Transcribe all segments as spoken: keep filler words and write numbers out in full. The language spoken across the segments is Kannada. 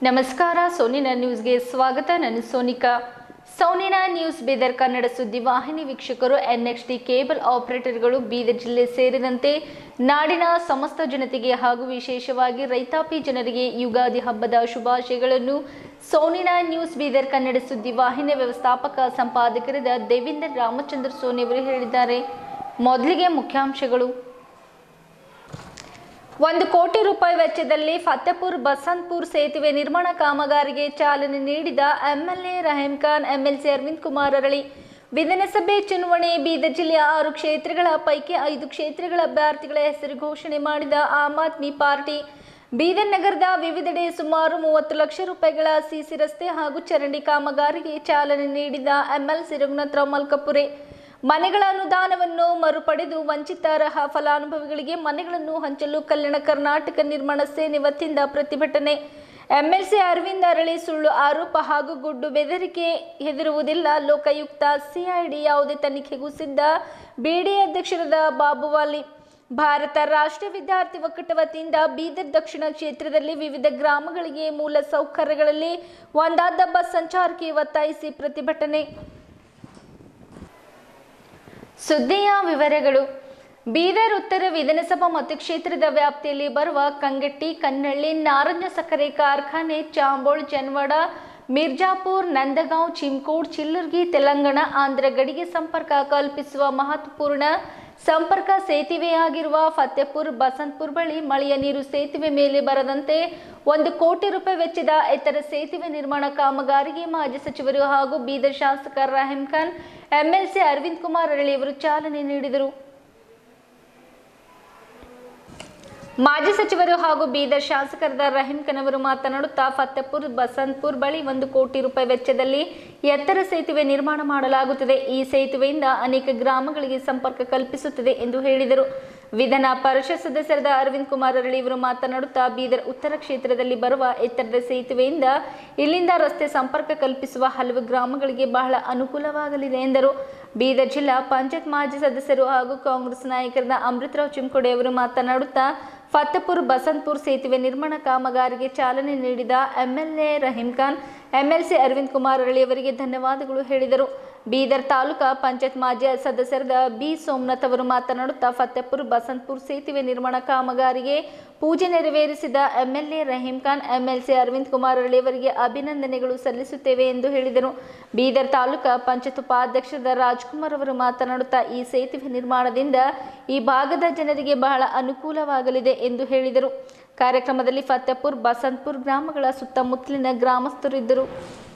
ನಮಸ್ಕಾರ ಸೋನಿನಾ ನ್ಯೂಸ್ಗೆ ಸ್ವಾಗತ. ನಾನು ಸೋನಿಕಾ. ಸೋನಿನಾ ನ್ಯೂಸ್ ಬೀದರ್ ಕನ್ನಡ ಸುದ್ದಿ ವಾಹಿನಿ ವೀಕ್ಷಕರು, ಎನ್ಎಕ್ಸ್ಟಿ ಕೇಬಲ್ ಆಪರೇಟರ್ಗಳು ಬೀದರ್ ಜಿಲ್ಲೆ ಸೇರಿದಂತೆ ನಾಡಿನ ಸಮಸ್ತ ಜನತೆಗೆ ಹಾಗೂ ವಿಶೇಷವಾಗಿ ರೈತಾಪಿ ಜನರಿಗೆ ಯುಗಾದಿ ಹಬ್ಬದ ಶುಭಾಶಯಗಳನ್ನು ಸೋನಿನಾ ನ್ಯೂಸ್ ಬೀದರ್ ಕನ್ನಡ ಸುದ್ದಿ ವಾಹಿನಿಯ ವ್ಯವಸ್ಥಾಪಕ ಸಂಪಾದಕರಾದ ದೇವೇಂದ್ರ ರಾಮಚಂದ್ರ ಸೋನಿ ಅವರು ಹೇಳಿದ್ದಾರೆ. ಮೊದಲಿಗೆ ಮುಖ್ಯಾಂಶಗಳು. ಒಂದು ಕೋಟಿ ರೂಪಾಯಿ ವೆಚ್ಚದಲ್ಲಿ ಫತೇಪುರ್ ಬಸಂತಪುರ್ ಸೇತುವೆ ನಿರ್ಮಾಣ ಕಾಮಗಾರಿಗೆ ಚಾಲನೆ ನೀಡಿದ ಎಂಎಲ್ಎ ರಹೀಂ ಖಾನ್, ಎಂಎಲ್ಸಿ ಅರವಿಂದ್ ಕುಮಾರ್ ಅರಳಿ. ವಿಧಾನಸಭೆ ಚುನಾವಣೆ ಬೀದರ್ ಜಿಲ್ಲೆಯ ಆರು ಕ್ಷೇತ್ರಗಳ ಪೈಕಿ ಐದು ಕ್ಷೇತ್ರಗಳ ಅಭ್ಯರ್ಥಿಗಳ ಹೆಸರು ಘೋಷಣೆ ಮಾಡಿದ ಆಮ್ ಆದ್ಮಿ ಪಾರ್ಟಿ. ಬೀದರ್ ನಗರದ ವಿವಿಧೆಡೆ ಸುಮಾರು ಮೂವತ್ತು ಲಕ್ಷ ರೂಪಾಯಿಗಳ ಸಿಸಿ ರಸ್ತೆ ಹಾಗೂ ಚರಂಡಿ ಕಾಮಗಾರಿಗೆ ಚಾಲನೆ ನೀಡಿದ ಎಂಎಲ್ಸಿ ರಘುನಾಥರಾವ್ ಮಲ್ಕಾಪುರೆ. ಮನೆಗಳ ಅನುದಾನವನ್ನು ಮರುಪಡೆದು ವಂಚಿತ ಅರ್ಹ ಫಲಾನುಭವಿಗಳಿಗೆ ಮನೆಗಳನ್ನು ಹಂಚಲು ಕಲ್ಯಾಣ ಕರ್ನಾಟಕ ನಿರ್ಮಾಣ ಸೇನೆ ವತಿಯಿಂದ ಪ್ರತಿಭಟನೆ. ಎಂಎಲ್ಸಿ ಅರವಿಂದ್ ಅರಳಿ ಸುಳ್ಳು ಆರೋಪ ಹಾಗೂ ಗುಡ್ಡು ಬೆದರಿಕೆ ಹೆದರುವುದಿಲ್ಲ, ಲೋಕಾಯುಕ್ತ ಸಿಐಡಿ ಯಾವುದೇ ತನಿಖೆಗೂ ಸಿದ್ಧ, ಬಿಡಿ ಅಧ್ಯಕ್ಷರಾದ ಬಾಬುವಾಲಿ. ಭಾರತ ರಾಷ್ಟ್ರೀಯ ವಿದ್ಯಾರ್ಥಿ ಒಕ್ಕೂಟ ವತಿಯಿಂದ ಬೀದರ್ ದಕ್ಷಿಣ ಕ್ಷೇತ್ರದಲ್ಲಿ ವಿವಿಧ ಗ್ರಾಮಗಳಿಗೆ ಮೂಲ ಸೌಕರ್ಯಗಳಲ್ಲಿ ಒಂದಾದ ಬಸ್ ಸಂಚಾರಕ್ಕೆ ಒತ್ತಾಯಿಸಿ ಪ್ರತಿಭಟನೆ. ಸುದ್ದಿಯ ವಿವರಗಳು. ಬೀದರ್ ಉತ್ತರ ವಿಧಾನಸಭಾ ಮತಕ್ಷೇತ್ರದ ವ್ಯಾಪ್ತಿಯಲ್ಲಿ ಬರುವ ಕಂಗಟ್ಟಿ, ಕನ್ನಳ್ಳಿ, ನಾರಂಜ ಸಕ್ಕರೆ ಕಾರ್ಖಾನೆ, ಚಾಂಬೋಳ್, ಜನವಾಡ, ಮಿರ್ಜಾಪುರ್, ನಂದಗಾಂವ್, ಚಿಮ್ಕೋಡ್, ಚಿಲ್ಲರ್ಗಿ, ತೆಲಂಗಾಣ ಆಂಧ್ರ ಗಡಿಗೆ ಸಂಪರ್ಕ ಕಲ್ಪಿಸುವ ಮಹತ್ವಪೂರ್ಣ ಸಂಪರ್ಕ ಸೇತುವೆಯಾಗಿರುವ ಫತೇಪುರ್ ಬಸಂತಪುರ್ ಬಳಿ ಮಳೆಯ ನೀರು ಸೇತುವೆ ಮೇಲೆ ಬರದಂತೆ ಒಂದು ಕೋಟಿ ರೂಪಾಯಿ ವೆಚ್ಚದ ಎತ್ತರ ಸೇತುವೆ ನಿರ್ಮಾಣ ಕಾಮಗಾರಿಗೆ ಮಾಜಿ ಸಚಿವರು ಹಾಗೂ ಬೀದರ್ ಶಾಸಕ ರಹೀಂ ಖಾನ್, ಎಂಎಲ್ಸಿ ಅರವಿಂದ್ ಕುಮಾರ್ ಅರಳಿ ಅವರು ಚಾಲನೆ ನೀಡಿದರು. ಮಾಜಿ ಸಚಿವರು ಹಾಗೂ ಬೀದರ್ ಶಾಸಕರಾದ ರಹೀಂ ಖಾನ್ ಅವರು ಮಾತನಾಡುತ್ತಾ, ಫತೇಪುರ್ ಬಸಂತಪುರ್ ಬಳಿ ಒಂದು ಕೋಟಿ ರೂಪಾಯಿ ವೆಚ್ಚದಲ್ಲಿ ಎತ್ತರ ಸೇತುವೆ ನಿರ್ಮಾಣ ಮಾಡಲಾಗುತ್ತದೆ. ಈ ಸೇತುವೆಯಿಂದ ಅನೇಕ ಗ್ರಾಮಗಳಿಗೆ ಸಂಪರ್ಕ ಕಲ್ಪಿಸುತ್ತದೆ ಎಂದು ಹೇಳಿದರು. ವಿಧಾನ ಪರಿಷತ್ ಸದಸ್ಯರಾದ ಅರವಿಂದ್ ಕುಮಾರ್ ಅರಳಿ ಅವರು ಮಾತನಾಡುತ್ತಾ, ಬೀದರ್ ಉತ್ತರ ಕ್ಷೇತ್ರದಲ್ಲಿ ಬರುವ ಎತ್ತರದ ಸೇತುವೆಯಿಂದ ಇಲ್ಲಿಂದ ರಸ್ತೆ ಸಂಪರ್ಕ ಕಲ್ಪಿಸುವ ಹಲವು ಗ್ರಾಮಗಳಿಗೆ ಬಹಳ ಅನುಕೂಲವಾಗಲಿದೆ ಎಂದರು. ಬೀದರ್ ಜಿಲ್ಲಾ ಪಂಚಾಯತ್ ಮಾಜಿ ಸದಸ್ಯರು ಹಾಗೂ ಕಾಂಗ್ರೆಸ್ ನಾಯಕರಾದ ಅಮೃತರಾವ್ ಚಿಮ್ಕೋಡೆ ಅವರು ಮಾತನಾಡುತ್ತಾ, ಫತೇಪುರ್ ಬಸಂತಪುರ್ ಸೇತುವೆ ನಿರ್ಮಾಣ ಕಾಮಗಾರಿಗೆ ಚಾಲನೆ ನೀಡಿದ ಎಂಎಲ್ಎ ರಹೀಂ ಖಾನ್, ಎಂಎಲ್ಸಿ ಅರವಿಂದ್ ಕುಮಾರ್ ಅರಳಿ ಅವರಿಗೆ ಧನ್ಯವಾದಗಳು ಹೇಳಿದರು. ಬೀದರ್ ತಾಲೂಕಾ ಪಂಚಾಯತ್ ಮಾಜಿ ಸದಸ್ಯರಾದ ಬಿ ಸೋಮನಾಥ್ ಅವರು ಮಾತನಾಡುತ್ತಾ, ಫತೇಪುರ್ ಬಸಂತಪುರ್ ಸೇತುವೆ ನಿರ್ಮಾಣ ಕಾಮಗಾರಿಗೆ ಪೂಜೆ ನೆರವೇರಿಸಿದ ಎಂಎಲ್ಎ ರಹೀಂ ಖಾನ್, ಎಂಎಲ್ಸಿ ಅರವಿಂದ್ ಕುಮಾರ್ ಅರಳಿ ಅವರಿಗೆ ಅಭಿನಂದನೆಗಳು ಸಲ್ಲಿಸುತ್ತೇವೆ ಎಂದು ಹೇಳಿದರು. ಬೀದರ್ ತಾಲೂಕಾ ಪಂಚಾಯತ್ ಉಪಾಧ್ಯಕ್ಷರಾದ ರಾಜ್ಕುಮಾರ್ ಅವರು ಮಾತನಾಡುತ್ತಾ, ಈ ಸೇತುವೆ ನಿರ್ಮಾಣದಿಂದ ಈ ಭಾಗದ ಜನರಿಗೆ ಬಹಳ ಅನುಕೂಲವಾಗಲಿದೆ ಎಂದು ಹೇಳಿದರು. ಕಾರ್ಯಕ್ರಮದಲ್ಲಿ ಫತೇಪುರ್ ಬಸಂತಪುರ್ ಗ್ರಾಮಗಳ ಸುತ್ತಮುತ್ತಲಿನ ಗ್ರಾಮಸ್ಥರು ಇದ್ದರು.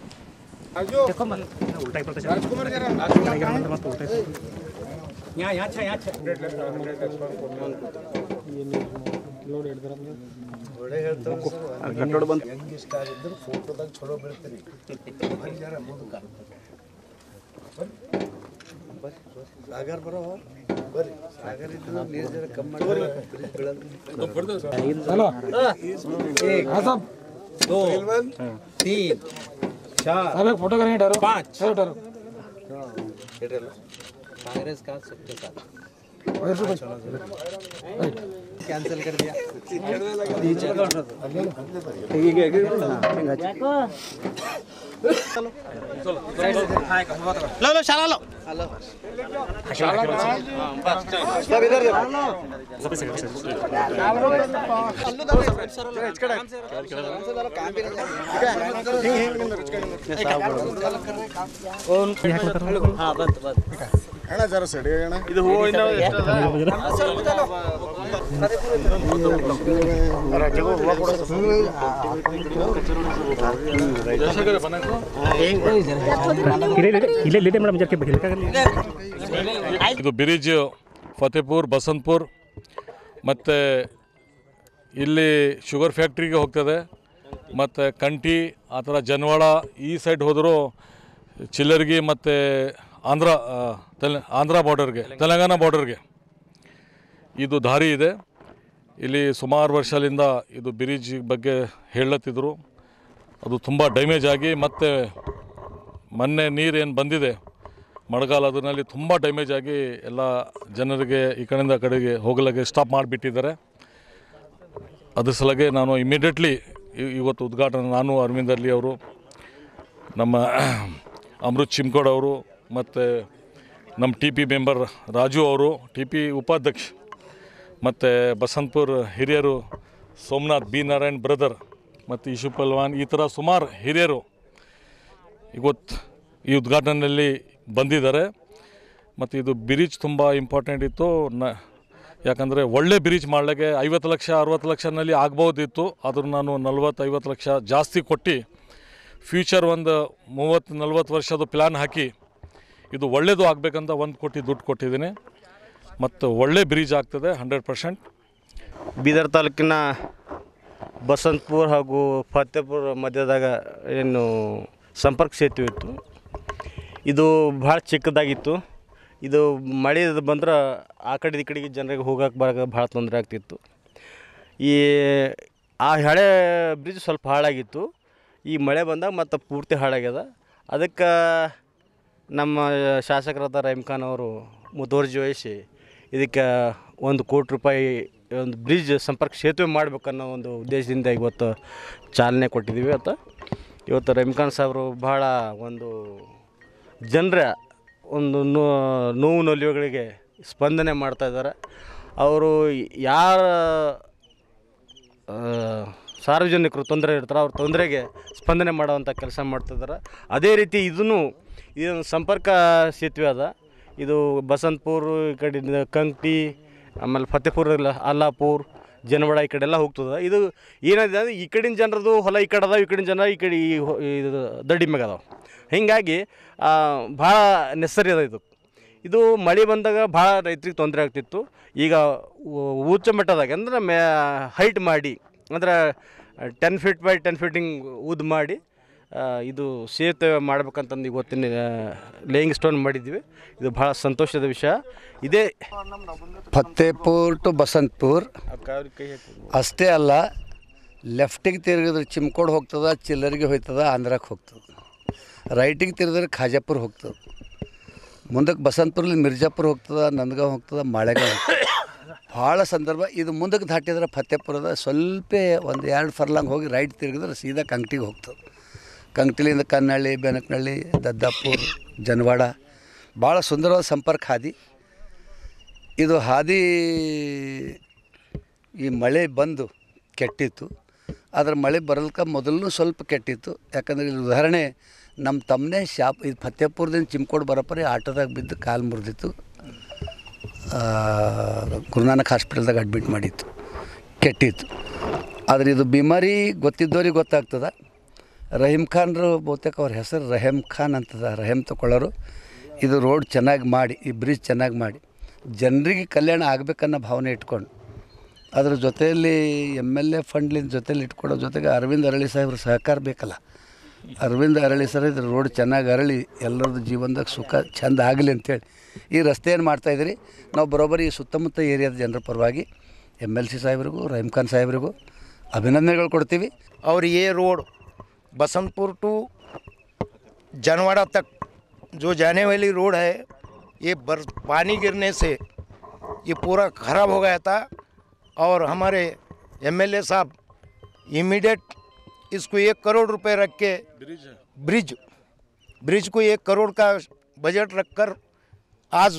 ಸಾಗರ್ ಬರೋ ಬರ್ರಿ, ಸಾಗರ್ ಇದ್ದು ನೀರು ಜರ ಕಮ್ಮಿ ಮಾಡಿ. दो तीन चार फोटो करेंगे डरो पाँच डरो कांग्रेस का सबके साथ कैंसिल कर दिया. लो लो शाला लो हेलो सब इधर हाँ बंद बंद ಅಣ್ಣ ಜರ ಸಡಿ ಅಣ್ಣ ಇದು ಹೋ ಇನ್ನ ಎಷ್ಟು ಇದು ಬಿರಿಜ್ ಫತೇಪುರ್ ಬಸಂತಪುರ್ ಮತ್ತು ಇಲ್ಲಿ ಶುಗರ್ ಫ್ಯಾಕ್ಟ್ರಿಗೆ ಹೋಗ್ತದೆ, ಮತ್ತು ಕಂಠಿ ಆ ಥರ ಜನವಾಡ ಈ ಸೈಡ್ ಹೋದರೂ ಚಿಲ್ಲರ್ಗಿ ಮತ್ತು ಆಂಧ್ರ ತೆಲ ಆಂಧ್ರ ಬಾರ್ಡರ್ಗೆ ತೆಲಂಗಾಣ ಬಾರ್ಡರ್ಗೆ ಇದು ದಾರಿ ಇದೆ. ಇಲ್ಲಿ ಸುಮಾರು ವರ್ಷದಿಂದ ಇದು ಬ್ರಿಡ್ಜ್ ಬಗ್ಗೆ ಹೇಳತ್ತಿದ್ರು, ಅದು ತುಂಬ ಡ್ಯಾಮೇಜ್ ಆಗಿ ಮತ್ತು ಮೊನ್ನೆ ನೀರೇನು ಬಂದಿದೆ ಮಳೆಗಾಲ ಅದರಲ್ಲಿ ತುಂಬ ಡ್ಯಾಮೇಜ್ ಆಗಿ ಎಲ್ಲ ಜನರಿಗೆ ಈ ಕಡೆಯಿಂದ ಕಡೆಗೆ ಹೋಗಲಿಕ್ಕೆ ಸ್ಟಾಪ್ ಮಾಡಿಬಿಟ್ಟಿದ್ದಾರೆ. ಅದ್ರ ಸಲಗೆ ನಾನು ಇಮಿಡಿಯೇಟ್ಲಿ ಇ- ಇವತ್ತು ಉದ್ಘಾಟನೆ ನಾನು ಅರವಿಂದ್ ಅರ್ಲಿ ಅವರು, ನಮ್ಮ ಅಮೃತ್ ಚಿಮ್ಕೋಡ್ ಅವರು, ಮತ್ತು ನಮ್ಮ ಟಿ ಪಿ ಮೆಂಬರ್ ರಾಜು ಅವರು, ಟಿ ಪಿ ಉಪಾಧ್ಯಕ್ಷ, ಮತ್ತು ಬಸಂತಪುರ ಹಿರಿಯರು ಸೋಮನಾಥ್ ಬಿ ನಾರಾಯಣ್ ಬ್ರದರ್ ಮತ್ತು ಇಶು ಪಲ್ವಾನ್, ಈ ಥರ ಸುಮಾರು ಹಿರಿಯರು ಇವತ್ತು ಈ ಉದ್ಘಾಟನೆಯಲ್ಲಿ ಬಂದಿದ್ದಾರೆ. ಮತ್ತು ಇದು ಬ್ರಿಡ್ಜ್ ತುಂಬ ಇಂಪಾರ್ಟೆಂಟ್ ಇತ್ತು. ನ ಯಾಕಂದರೆ ಒಳ್ಳೆ ಬ್ರಿಡ್ಜ್ ಮಾಡಲಿಕ್ಕೆ ಐವತ್ತು ಲಕ್ಷ ಅರುವತ್ತು ಲಕ್ಷನಲ್ಲಿ ಆಗ್ಬೋದಿತ್ತು. ಆದರೂ ನಾನು ನಲ್ವತ್ತು ಐವತ್ತು ಲಕ್ಷ ಜಾಸ್ತಿ ಕೊಟ್ಟು ಫ್ಯೂಚರ್ ಒಂದು ಮೂವತ್ತು ನಲ್ವತ್ತು ವರ್ಷದ ಪ್ಲ್ಯಾನ್ ಹಾಕಿ ಇದು ಒಳ್ಳೆಯದು ಆಗಬೇಕಂತ ಒಂದು ಕೋಟಿ ದುಡ್ಡು ಕೊಟ್ಟಿದ್ದೀನಿ. ಮತ್ತು ಒಳ್ಳೆ ಬ್ರಿಡ್ಜ್ ಆಗ್ತದೆ ಹಂಡ್ರೆಡ್ ಪರ್ಸೆಂಟ್. ಬೀದರ್ ತಾಲೂಕಿನ ಬಸಂತಪುರ ಹಾಗೂ ಫತೇಪುರ ಮಧ್ಯದಾಗ ಏನು ಸಂಪರ್ಕ ಸೇತುವೆ ಇತ್ತು, ಇದು ಭಾಳ ಚಿಕ್ಕದಾಗಿತ್ತು. ಇದು ಮಳೆ ಬಂದ್ರೆ ಆ ಕಡೆ ಈ ಕಡೆಗೆ ಜನರಿಗೆ ಹೋಗಕ್ಕೆ ಬರೋಕೆ ಭಾಳ ತೊಂದರೆ ಆಗ್ತಿತ್ತು. ಈ ಆ ಹಳೆ ಬ್ರಿಡ್ಜ್ ಸ್ವಲ್ಪ ಹಾಳಾಗಿತ್ತು. ಈ ಮಳೆ ಬಂದಾಗ ಮತ್ತು ಪೂರ್ತಿ ಹಾಳಾಗ್ಯದ. ಅದಕ್ಕೆ ನಮ್ಮ ಶಾಸಕರಾದ ರಹೀಮ್ ಖಾನ್ ಅವರು ಮುತುವರ್ಜಿ ವಹಿಸಿ ಇದಕ್ಕೆ ಒಂದು ಕೋಟಿ ರೂಪಾಯಿ ಒಂದು ಬ್ರಿಡ್ಜ್ ಸಂಪರ್ಕ ಸೇತುವೆ ಮಾಡಬೇಕನ್ನೋ ಒಂದು ಉದ್ದೇಶದಿಂದ ಇವತ್ತು ಚಾಲನೆ ಕೊಟ್ಟಿದ್ದೀವಿ. ಅಂತ ಇವತ್ತು ರಹೀಮ್ ಖಾನ್ ಸಾಹೇಬರು ಭಾಳ ಒಂದು ಜನರ ಒಂದು ನೋವು ನಲಿವುಗಳಿಗೆ ಸ್ಪಂದನೆ ಮಾಡ್ತಾಯಿದ್ದಾರೆ. ಅವರು ಯಾರ ಸಾರ್ವಜನಿಕರು ತೊಂದರೆ ಇರ್ತಾರೆ ಅವ್ರ ತೊಂದರೆಗೆ ಸ್ಪಂದನೆ ಮಾಡೋವಂಥ ಕೆಲಸ ಮಾಡ್ತಿದ್ದಾರೆ. ಅದೇ ರೀತಿ ಇದನ್ನು ಇದೊಂದು ಸಂಪರ್ಕ ಸೇತುವೆ ಅದ. ಇದು ಬಸಂತಪುರ ಈ ಕಡೆಯಿಂದ ಕಂಕ್ಟಿ, ಆಮೇಲೆ ಫತೇಪುರ, ಅಲ್ಲಾಪುರ್, ಜನವಾಡ ಈ ಕಡೆ ಎಲ್ಲ ಹೋಗ್ತದೆ. ಇದು ಏನಿದೆ ಅಂದರೆ ಈ ಕಡಿನ ಜನರದು ಹೊಲ ಈ ಕಡೆ ಅದಾವೆ, ಈ ಕಡಿನ ಜನ ಈ ಕಡೆ ಈ ಇದು ದಡ್ಡಿ ಮ್ಯಾಗ ಅದಾವೆ. ಹೀಗಾಗಿ ಭಾಳ ನೆಸರಿ ಅದ ಇದು. ಇದು ಮಳೆ ಬಂದಾಗ ಭಾಳ ರೈತರಿಗೆ ತೊಂದರೆ ಆಗ್ತಿತ್ತು. ಈಗ ಉಚ್ಚ ಮಟ್ಟದಾಗ ಅಂದ್ರೆ ಮೇ ಹೈಟ್ ಮಾಡಿ ಅಂದ್ರೆ ಟೆನ್ ಫೀಟ್ ಬೈ ಟೆನ್ ಫೀಟಿಂಗ್ ಉದ್ದು ಮಾಡಿ ಇದು ಸೇತುವೆ ಮಾಡ್ಬೇಕಂತಂದು ಇವತ್ತಿನ ಲೇಯಿಂಗ್ ಸ್ಟೋನ್ ಮಾಡಿದ್ದೀವಿ. ಇದು ಭಾಳ ಸಂತೋಷದ ವಿಷಯ. ಇದೇ ಫತೇಪುರ್ ಟು ಬಸಂತಪುರ್ ಅಷ್ಟೇ ಅಲ್ಲ, ಲೆಫ್ಟಿಗೆ ತಿರುಗಿದ್ರೆ ಚಿಮ್ಕೋಡ್ ಹೋಗ್ತದೆ, ಚಿಲ್ಲರಿಗೆ ಹೋಗ್ತದೆ, ಆಂಧ್ರಕ್ಕೆ ಹೋಗ್ತದೆ. ರೈಟಿಗೆ ತಿರುಗಿದ್ರೆ ಖಾಜಾಪುರ ಹೋಗ್ತದೆ. ಮುಂದಕ್ಕೆ ಬಸಂತಪುರಲ್ಲಿ ಮಿರ್ಜಾಪುರ ಹೋಗ್ತದೆ, ನಂದಗಾಂವ್ ಹೋಗ್ತದೆ, ಮಾಳೆಗಾಂವ್ ಹೋಗ್ತದೆ. ಭಾಳ ಸಂದರ್ಭ ಇದು ಮುಂದಕ್ಕೆ ದಾಟಿದ್ರೆ ಫತೇಪುರದ ಸ್ವಲ್ಪ ಒಂದು ಎರಡು ಫರ್ಲಾಂಗ್ ಹೋಗಿ ರೈಟ್ ತಿರುಗಿದ್ರೆ ಸೀದಾ ಕಂಕ್ಟಿಗೆ ಹೋಗ್ತದೆ. ಕಂಕ್ಟಿಲಿಂದ ಕನ್ನಳ್ಳಿ, ಬೆನಕನಹಳ್ಳಿ, ದದ್ದಾಪುರ, ಜನವಾಡ ಭಾಳ ಸುಂದರವಾದ ಸಂಪರ್ಕ ಹಾದಿ. ಇದು ಹಾದಿ ಈ ಮಳೆ ಬಂದು ಕೆಟ್ಟಿತ್ತು. ಆದರೆ ಮಳೆ ಬರಲ್ಕ ಮೊದಲು ಸ್ವಲ್ಪ ಕೆಟ್ಟಿತ್ತು. ಯಾಕಂದರೆ ಇಲ್ಲಿ ಉದಾಹರಣೆ ನಮ್ಮ ತಮ್ಮನೇ ಶಾಪ್ ಇದು ಫತೇಪುರದಿಂದ ಚಿಮ್ಕೋಡ್ ಬರೋಪರಿ ಆಟೋದಾಗ ಬಿದ್ದು ಕಾಲು ಮುರಿದಿತ್ತು. ಗುರುನಾನಕ್ ಹಾಸ್ಪಿಟಲ್ದಾಗ ಅಡ್ಮಿಟ್ ಮಾಡಿತ್ತು, ಕೆಟ್ಟಿತ್ತು. ಆದರೆ ಇದು ಬಿಮಾರಿ ಗೊತ್ತಿದ್ದವ್ರಿಗೆ ಗೊತ್ತಾಗ್ತದೆ. ರಹೀಮ್ ಖಾನ್ರು ಬಹುತೇಕ ಅವ್ರ ಹೆಸರು ರಹೀಮ್ ಖಾನ್ ಅಂತದ, ರಹೀಮ್ ತಗೊಳ್ಳೋರು. ಇದು ರೋಡ್ ಚೆನ್ನಾಗಿ ಮಾಡಿ, ಈ ಬ್ರಿಡ್ಜ್ ಚೆನ್ನಾಗಿ ಮಾಡಿ ಜನರಿಗೆ ಕಲ್ಯಾಣ ಆಗಬೇಕನ್ನೋ ಭಾವನೆ ಇಟ್ಕೊಂಡು ಅದ್ರ ಜೊತೆಯಲ್ಲಿ ಎಮ್ ಎಲ್ ಎ ಫಂಡ್ಲಿಂದ ಜೊತೆಲಿ ಇಟ್ಕೊಡೋ ಜೊತೆಗೆ ಅರವಿಂದ್ ಅರಳಿ ಸಾಹೇಬ್ರ ಸಹಕಾರ ಬೇಕಲ್ಲ. ಅರವಿಂದ್ ಅರಳಿ ಸರ್ ಇದ್ರ ರೋಡ್ ಚೆನ್ನಾಗಿ ಅರಳಿ ಎಲ್ಲರದ್ದು ಜೀವನದಾಗ ಸುಖ ಚೆಂದ ಆಗಲಿ ಅಂಥೇಳಿ ಈ ರಸ್ತೆಯನ್ನು ಮಾಡ್ತಾಯಿದ್ರಿ. ನಾವು ಬರೋಬ್ಬರಿ ಈ ಸುತ್ತಮುತ್ತ ಏರಿಯಾದ ಜನರ ಪರವಾಗಿ ಎಮ್ ಎಲ್ ಸಿ ಸಾಹೇಬ್ರಿಗೂ ರಹೀಮ್ ಖಾನ್ ಸಾಹೇಬ್ರಿಗೂ ಅಭಿನಂದನೆಗಳು ಕೊಡ್ತೀವಿ. और ये रोड बसंतपुर टू जनवाड़ा तक जो जाने वाली रोड है, ये बर पानी गिरने से ये पूरा ख़राब हो गया था. और हमारे एमएलए साहब इमीडिएट इसको एक करोड़ रुपए रख के ब्रिज ब्रिज को एक करोड़ का बजट रखकर आज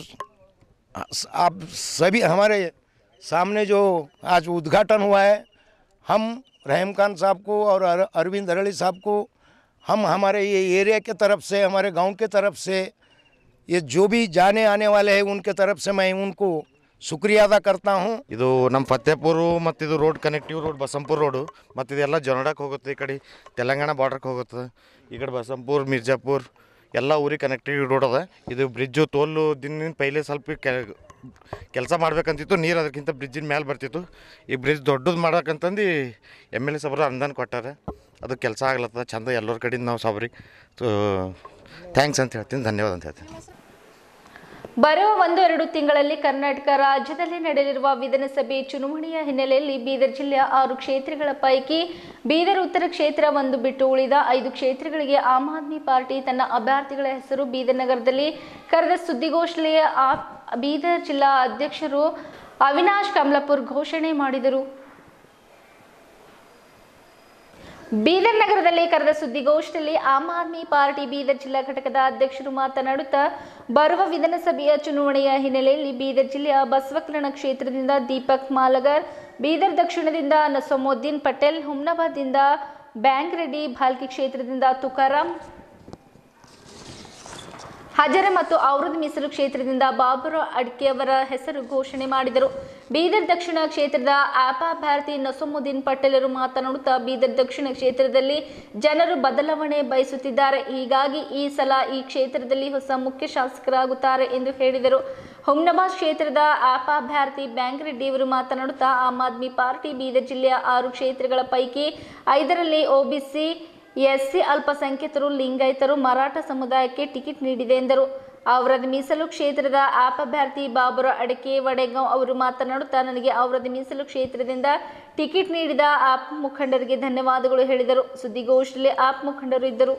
आप सभी हमारे सामने जो आज उद्घाटन हुआ है, हम रहीम खान साहब को और अरविंद अरड़ी साहब को हम हमारे ये एरिया के तरफ से, हमारे गांव के तरफ से, ये जो भी जाने आने वाले हैं उनके तरफ से मैं उनको शुक्रिया अदा करता हूँ. ಇದು ನಮ್ಮ ಫತೇಪುರ ಮತ್ತು ಇದು road connective road Basampur road ಮತ್ತು ಇದೆಲ್ಲ ಜನಡಕ್ಕೆ ಹೋಗುತ್ತೆ. ಈ ಕಡೆ ತೆಲಂಗಾಣ ಬಾರ್ಡ್ರಿಗೆ ಹೋಗುತ್ತೆ. ಈ ಕಡೆ ಬಸಂಪುರ ಮಿರ್ಜಾಪುರ್ ಎಲ್ಲ ಊರಿಗೆ ಕನೆಕ್ಟಿವ್ ರೋಡ್ ಅದ. ಇದು ಬ್ರಿಡ್ಜು ತೋಲು ದಿನ ಪೈಲೆ ಸ್ವಲ್ಪ ಕೆಲಸ ಮಾಡ್ಬೇಕಂತಿತ್ತು. ನೀರು ಅದಕ್ಕಿಂತ ಬ್ರಿಡ್ಜಿನ ಮೇಲೆ ಬರ್ತಿತ್ತು. ಈ ಬ್ರಿಡ್ಜ್ ದೊಡ್ಡದು ಮಾಡೋಕ್ಕಂತಂದು ಎಮ್ ಎಲ್ ಎ ಸಾಬ್ರು ಅನುದಾನ ಕೊಟ್ಟಾರೆ. ಅದು ಕೆಲಸ ಆಗ್ಲತ್ತದ ಚಂದ. ಎಲ್ಲರ ಕಡೆಯಿಂದ ನಾವು ಸಾಬ್ರಿಗೆ ಥ್ಯಾಂಕ್ಸ್ ಅಂತ ಹೇಳ್ತೀನಿ, ಧನ್ಯವಾದ ಅಂತ ಹೇಳ್ತೀನಿ. ಬರುವ ಒಂದು ಎರಡು ತಿಂಗಳಲ್ಲಿ ಕರ್ನಾಟಕ ರಾಜ್ಯದಲ್ಲಿ ನಡೆಯಲಿರುವ ವಿಧಾನಸಭೆ ಚುನಾವಣೆಯ ಹಿನ್ನೆಲೆಯಲ್ಲಿ ಬೀದರ್ ಜಿಲ್ಲೆಯ ಆರು ಕ್ಷೇತ್ರಗಳ ಪೈಕಿ ಬೀದರ್ ಉತ್ತರ ಕ್ಷೇತ್ರ ಒಂದು ಬಿಟ್ಟು ಉಳಿದ ಐದು ಕ್ಷೇತ್ರಗಳಿಗೆ ಆಮ್ ಆದ್ಮಿ ಪಾರ್ಟಿ ತನ್ನ ಅಭ್ಯರ್ಥಿಗಳ ಹೆಸರು ಬೀದರ್ ನಗರದಲ್ಲಿ ಕರೆದ ಸುದ್ದಿಗೋಷ್ಠಿಯಲ್ಲಿ ಬೀದರ್ ಜಿಲ್ಲಾ ಅಧ್ಯಕ್ಷರು ಅವಿನಾಶ್ ಕಮಲಾಪುರ್ ಘೋಷಣೆ ಮಾಡಿದರು. ಬೀದರ್ ನಗರದಲ್ಲಿ ಕರೆದ ಸುದ್ದಿಗೋಷ್ಠಿಯಲ್ಲಿ ಆಮ್ ಆದ್ಮಿ ಪಾರ್ಟಿ ಬೀದರ್ ಜಿಲ್ಲಾ ಘಟಕದ ಅಧ್ಯಕ್ಷರು ಮಾತನಾಡುತ್ತಾ ಬರುವ ವಿಧಾನಸಭೆಯ ಚುನಾವಣೆಯ ಹಿನ್ನೆಲೆಯಲ್ಲಿ ಬೀದರ್ ಜಿಲ್ಲೆಯ ಬಸವಕಲ್ಯಾಣ ಕ್ಷೇತ್ರದಿಂದ ದೀಪಕ್ ಮಾಲಗರ್, ಬೀದರ್ ದಕ್ಷಿಣದಿಂದ ನಸೀಮುದ್ದೀನ್ ಪಟೇಲ್, ಹುಮ್ನಾಬಾದ್ದಿಂದ ಬ್ಯಾಂಕ್ ರೆಡ್ಡಿ, ಭಾಲ್ಕಿ ಕ್ಷೇತ್ರದಿಂದ ತುಕಾರಾಂ ಹಜರೆ ಮತ್ತು ಔರದ್ ಮೀಸಲು ಕ್ಷೇತ್ರದಿಂದ ಬಾಬುರಾವ್ ಅಡ್ಕೆ ಅವರ ಹೆಸರು ಘೋಷಣೆ ಮಾಡಿದರು. ಬೀದರ್ ದಕ್ಷಿಣ ಕ್ಷೇತ್ರದ ಆಪ ಅಭ್ಯರ್ಥಿ ನಸೀಮುದ್ದೀನ್ ಪಟೇಲರು ಮಾತನಾಡುತ್ತಾ ಬೀದರ್ ದಕ್ಷಿಣ ಕ್ಷೇತ್ರದಲ್ಲಿ ಜನರು ಬದಲಾವಣೆ ಬಯಸುತ್ತಿದ್ದಾರೆ, ಹೀಗಾಗಿ ಈ ಸಲ ಈ ಕ್ಷೇತ್ರದಲ್ಲಿ ಹೊಸ ಮುಖ್ಯ ಶಾಸಕರಾಗುತ್ತಾರೆ ಎಂದು ಹೇಳಿದರು. ಹುಮ್ನಾಬಾದ್ ಕ್ಷೇತ್ರದ ಆಪ ಅಭ್ಯರ್ಥಿ ಬ್ಯಾಂಕ್ ರೆಡ್ಡಿ ಅವರು ಮಾತನಾಡುತ್ತಾ ಆಮ್ ಆದ್ಮಿ ಪಾರ್ಟಿ ಬೀದರ್ ಜಿಲ್ಲೆಯ ಆರು ಕ್ಷೇತ್ರಗಳ ಪೈಕಿ ಐದರಲ್ಲಿ ಒಬಿಸಿ, ಎಸ್ಸಿ, ಅಲ್ಪಸಂಖ್ಯಾತರು, ಲಿಂಗಾಯತರು, ಮರಾಠ ಸಮುದಾಯಕ್ಕೆ ಟಿಕೆಟ್ ನೀಡಿದೆ ಎಂದರು. ಔರದ್ ಮೀಸಲು ಕ್ಷೇತ್ರದ ಆಪ್ ಅಭ್ಯರ್ಥಿ ಬಾಬುರಾವ್ ಅಡಕೆ ವಡೆಗಾಂವ್ ಅವರು ಮಾತನಾಡುತ್ತಾ ನನಗೆ ಔರದ್ ಮೀಸಲು ಕ್ಷೇತ್ರದಿಂದ ಟಿಕೆಟ್ ನೀಡಿದ ಆಪ್ ಮುಖಂಡರಿಗೆ ಧನ್ಯವಾದಗಳು ಹೇಳಿದರು. ಸುದ್ದಿಗೋಷ್ಠಿಯಲ್ಲಿ ಆಪ್ ಮುಖಂಡರು ಇದ್ದರು.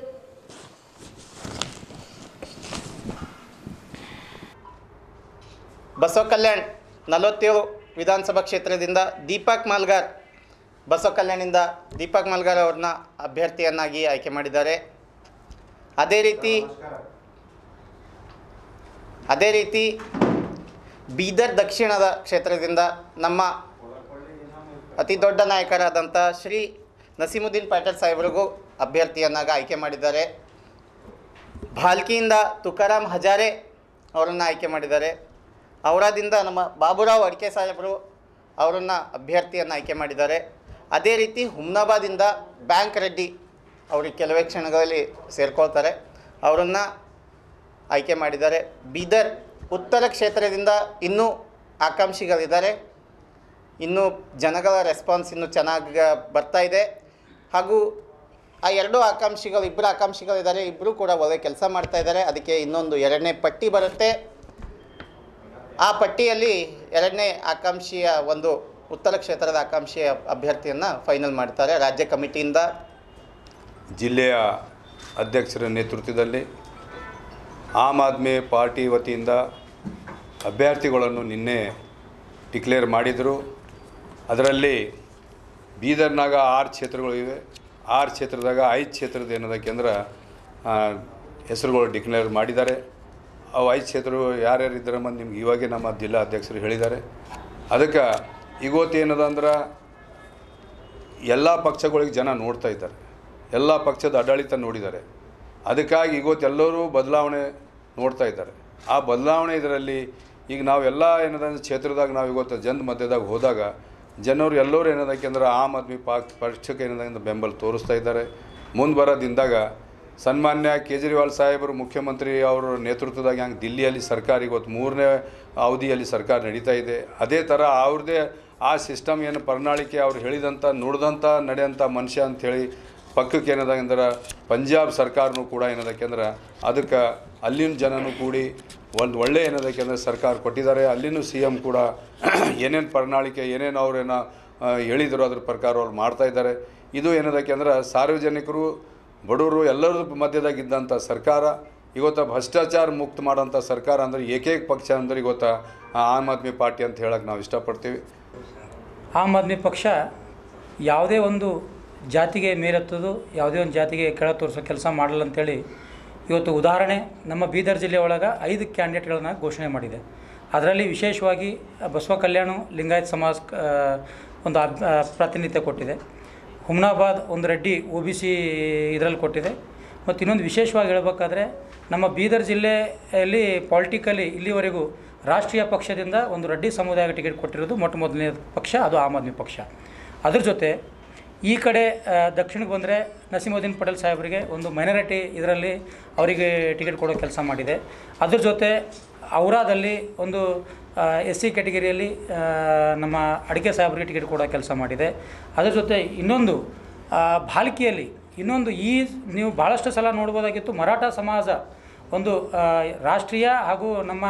ಬಸವಕಲ್ಯಾಣ್ ನಲವತ್ತೇಳು ವಿಧಾನಸಭಾ ಕ್ಷೇತ್ರದಿಂದ ದೀಪಕ್ ಮಾಲ್ಗಾರ್ ಬಸವ ಕಲ್ಯಾಣಿಂದ ದೀಪಕ್ ಮಲ್ಗಾರ್ ಅವ್ರನ್ನ ಅಭ್ಯರ್ಥಿಯನ್ನಾಗಿ ಆಯ್ಕೆ ಮಾಡಿದ್ದಾರೆ. ಅದೇ ರೀತಿ ಅದೇ ರೀತಿ ಬೀದರ್ ದಕ್ಷಿಣದ ಕ್ಷೇತ್ರದಿಂದ ನಮ್ಮ ಅತಿ ದೊಡ್ಡ ನಾಯಕರಾದಂಥ ಶ್ರೀ ನಸೀಮುದ್ದೀನ್ ಪಟೇಲ್ ಸಾಹೇಬರಿಗೂ ಅಭ್ಯರ್ಥಿಯನ್ನಾಗಿ ಆಯ್ಕೆ ಮಾಡಿದ್ದಾರೆ. ಭಾಲ್ಕಿಯಿಂದ ತುಕಾರಾಂ ಹಜಾರೆ ಅವರನ್ನು ಆಯ್ಕೆ ಮಾಡಿದ್ದಾರೆ. ಔರಾದಿಂದ ನಮ್ಮ ಬಾಬುರಾವ್ ಅಡ್ಕೆ ಸಾಹೇಬರು ಅವರನ್ನು ಅಭ್ಯರ್ಥಿಯನ್ನು ಆಯ್ಕೆ ಮಾಡಿದ್ದಾರೆ. ಅದೇ ರೀತಿ ಹುಮ್ನಾಬಾದಿಂದ ಬ್ಯಾಂಕ್ ರೆಡ್ಡಿ ಅವ್ರಿಗೆ ಕೆಲವೇ ಕ್ಷಣಗಳಲ್ಲಿ ಸೇರ್ಕೊಳ್ತಾರೆ, ಅವರನ್ನು ಆಯ್ಕೆ ಮಾಡಿದ್ದಾರೆ. ಬೀದರ್ ಉತ್ತರ ಕ್ಷೇತ್ರದಿಂದ ಇನ್ನೂ ಆಕಾಂಕ್ಷಿಗಳಿದ್ದಾರೆ, ಇನ್ನೂ ಜನಗಳ ರೆಸ್ಪಾನ್ಸ್ ಇನ್ನೂ ಚೆನ್ನಾಗಿ ಬರ್ತಾ ಇದೆ. ಹಾಗೂ ಆ ಎರಡೂ ಆಕಾಂಕ್ಷಿಗಳು ಇಬ್ಬರು ಆಕಾಂಕ್ಷಿಗಳಿದ್ದಾರೆ, ಇಬ್ಬರು ಕೂಡ ಒಳ್ಳೆ ಕೆಲಸ ಮಾಡ್ತಾ ಇದ್ದಾರೆ. ಅದಕ್ಕೆ ಇನ್ನೊಂದು ಎರಡನೇ ಪಟ್ಟಿ ಬರುತ್ತೆ. ಆ ಪಟ್ಟಿಯಲ್ಲಿ ಎರಡನೇ ಆಕಾಂಕ್ಷಿಯ ಒಂದು ಉತ್ತರ ಕ್ಷೇತ್ರದ ಆಕಾಂಕ್ಷಿಯ ಅಭ್ಯರ್ಥಿಯನ್ನು ಫೈನಲ್ ಮಾಡ್ತಾರೆ ರಾಜ್ಯ ಕಮಿಟಿಯಿಂದ. ಜಿಲ್ಲೆಯ ಅಧ್ಯಕ್ಷರ ನೇತೃತ್ವದಲ್ಲಿ ಆಮ್ ಆದ್ಮಿ ಪಾರ್ಟಿ ವತಿಯಿಂದ ಅಭ್ಯರ್ಥಿಗಳನ್ನು ನಿನ್ನೆ ಡಿಕ್ಲೇರ್ ಮಾಡಿದರು. ಅದರಲ್ಲಿ ಬೀದರ್ನಾಗ ಆರು ಕ್ಷೇತ್ರಗಳು ಇವೆ. ಆರು ಕ್ಷೇತ್ರದಾಗ ಐದು ಕ್ಷೇತ್ರದ ಏನದಕ್ಕೆ ಅಂದ್ರೆ ಹೆಸರುಗಳು ಡಿಕ್ಲೇರ್ ಮಾಡಿದ್ದಾರೆ. ಅವು ಐದು ಕ್ಷೇತ್ರಗಳು ಯಾರ್ಯಾರು ಇದ್ದಾರೆ ಮತ್ತು ನಿಮ್ಗೆ ಇವಾಗೆ ನಮ್ಮ ಜಿಲ್ಲಾ ಅಧ್ಯಕ್ಷರು ಹೇಳಿದ್ದಾರೆ. ಅದಕ್ಕೆ ಇವತ್ತು ಏನದ ಅಂದ್ರೆ ಎಲ್ಲ ಪಕ್ಷಗಳಿಗೆ ಜನ ನೋಡ್ತಾ ಇದ್ದಾರೆ, ಎಲ್ಲ ಪಕ್ಷದ ಆಡಳಿತ ನೋಡಿದ್ದಾರೆ. ಅದಕ್ಕಾಗಿ ಇವತ್ತು ಎಲ್ಲರೂ ಬದಲಾವಣೆ ನೋಡ್ತಾ ಇದ್ದಾರೆ. ಆ ಬದಲಾವಣೆ ಇದರಲ್ಲಿ ಈಗ ನಾವೆಲ್ಲ ಏನದಂದ್ರೆ ಕ್ಷೇತ್ರದಾಗ ನಾವು ಇವತ್ತು ಜನದ ಮಧ್ಯದಾಗ ಹೋದಾಗ ಜನರು ಎಲ್ಲರೂ ಏನದಕ್ಕೆ ಅಂದ್ರೆ ಆಮ್ ಆದ್ಮಿ ಪಕ್ಷಕ್ಕೆ ಏನದಂದ್ರೆ ಬೆಂಬಲ ತೋರಿಸ್ತಾ ಇದ್ದಾರೆ. ಮುಂದೆ ಬರೋ ದಿನದಾಗ ಸನ್ಮಾನ್ಯ ಕೇಜ್ರಿವಾಲ್ ಸಾಹೇಬರು ಮುಖ್ಯಮಂತ್ರಿ ಅವರ ನೇತೃತ್ವದಾಗ ಹಂಗೆ ದಿಲ್ಲಿಯಲ್ಲಿ ಸರ್ಕಾರ ಇವತ್ತು ಮೂರನೇ ಅವಧಿಯಲ್ಲಿ ಸರ್ಕಾರ ನಡೀತಾ ಇದೆ. ಅದೇ ಥರ ಅವ್ರದ್ದೇ ಆ ಸಿಸ್ಟಮ್ ಏನು ಪ್ರಣಾಳಿಕೆ ಅವ್ರು ಹೇಳಿದಂಥ ನುಡಿದಂಥ ನಡೆಯೋಂಥ ಮನುಷ್ಯ ಅಂಥೇಳಿ ಪಕ್ಕಕ್ಕೆ ಏನದಂದ್ರೆ ಪಂಜಾಬ್ ಸರ್ಕಾರನೂ ಕೂಡ ಏನದಕ್ಕೆ ಅಂದ್ರೆ ಅದಕ್ಕೆ ಅಲ್ಲಿನ ಜನನೂ ಕೂಡಿ ಒಂದು ಒಳ್ಳೆ ಏನದಕ್ಕೆ ಅಂದರೆ ಸರ್ಕಾರ ಕೊಟ್ಟಿದ್ದಾರೆ. ಅಲ್ಲಿನೂ ಸಿ ಎಮ್ ಕೂಡ ಏನೇನು ಪ್ರಣಾಳಿಕೆ ಏನೇನು ಅವ್ರೇನೋ ಹೇಳಿದರು ಅದ್ರ ಪ್ರಕಾರ ಅವ್ರು ಮಾಡ್ತಾಯಿದ್ದಾರೆ. ಇದು ಏನದಕ್ಕೆ ಅಂದ್ರೆ ಸಾರ್ವಜನಿಕರು ಬಡವರು ಎಲ್ಲರ ಮಧ್ಯದಾಗಿದ್ದಂಥ ಸರ್ಕಾರ ಇವತ್ತು ಭ್ರಷ್ಟಾಚಾರ ಮುಕ್ತ ಮಾಡೋಂಥ ಸರ್ಕಾರ ಅಂದರೆ ಏಕೈಕ ಪಕ್ಷ ಅಂದರೆ ಇವತ್ತು ಆಮ್ ಆದ್ಮಿ ಪಾರ್ಟಿ ಅಂತ ಹೇಳಕ್ಕೆ ನಾವು ಇಷ್ಟಪಡ್ತೀವಿ. ಆಮ್ ಆದ್ಮಿ ಪಕ್ಷ ಯಾವುದೇ ಒಂದು ಜಾತಿಗೆ ಮೇಲೆತ್ತೋದು, ಯಾವುದೇ ಒಂದು ಜಾತಿಗೆ ಕೆಳ ತೋರಿಸೋ ಕೆಲಸ ಮಾಡಲ್ಲ ಅಂಥೇಳಿ ಇವತ್ತು ಉದಾಹರಣೆ ನಮ್ಮ ಬೀದರ್ ಜಿಲ್ಲೆ ಒಳಗೆ ಐದು ಕ್ಯಾಂಡಿಡೇಟ್ಗಳನ್ನ ಘೋಷಣೆ ಮಾಡಿದೆ. ಅದರಲ್ಲಿ ವಿಶೇಷವಾಗಿ ಬಸವ ಕಲ್ಯಾಣ ಲಿಂಗಾಯತ್ ಸಮಾಜ ಒಂದು ಪ್ರಾತಿನಿಧ್ಯ ಕೊಟ್ಟಿದೆ. ಹುಮ್ನಾಬಾದ್ ಒಂದು ರೆಡ್ಡಿ ಒ ಬಿ ಸಿ ಇದರಲ್ಲಿ ಕೊಟ್ಟಿದೆ. ಮತ್ತು ಇನ್ನೊಂದು ವಿಶೇಷವಾಗಿ ಹೇಳಬೇಕಾದ್ರೆ ನಮ್ಮ ಬೀದರ್ ಜಿಲ್ಲೆಯಲ್ಲಿ ಪಾಲಿಟಿಕಲಿ ಇಲ್ಲಿವರೆಗೂ ರಾಷ್ಟ್ರೀಯ ಪಕ್ಷದಿಂದ ಒಂದು ರೆಡ್ಡಿ ಸಮುದಾಯಕ್ಕೆ ಟಿಕೆಟ್ ಕೊಟ್ಟಿರೋದು ಮೊಟ್ಟ ಮೊದಲನೇ ಪಕ್ಷ ಅದು ಆಮ್ ಆದ್ಮಿ ಪಕ್ಷ. ಅದ್ರ ಜೊತೆ ಈ ಕಡೆ ದಕ್ಷಿಣಕ್ಕೆ ಬಂದರೆ ನಸೀಮುದ್ದೀನ್ ಪಟೇಲ್ ಸಾಹೇಬರಿಗೆ ಒಂದು ಮೈನಾರಿಟಿ ಇದರಲ್ಲಿ ಅವರಿಗೆ ಟಿಕೆಟ್ ಕೊಡೋ ಕೆಲಸ ಮಾಡಿದೆ. ಅದ್ರ ಜೊತೆ ಔರಾದಲ್ಲಿ ಒಂದು ಎಸ್ ಸಿ ಕ್ಯಾಟಗಿರಿಯಲ್ಲಿ ನಮ್ಮ ಅಡಿಕೆ ಸಾಹೇಬರಿಗೆ ಟಿಕೆಟ್ ಕೊಡೋ ಕೆಲಸ ಮಾಡಿದೆ. ಅದ್ರ ಜೊತೆ ಇನ್ನೊಂದು ಭಾಲ್ಕಿಯಲ್ಲಿ ಇನ್ನೊಂದು ಈ ನೀವು ಭಾಳಷ್ಟು ಸಲ ನೋಡ್ಬೋದಾಗಿತ್ತು, ಮರಾಠ ಸಮಾಜ ಒಂದು ರಾಷ್ಟ್ರೀಯ ಹಾಗೂ ನಮ್ಮ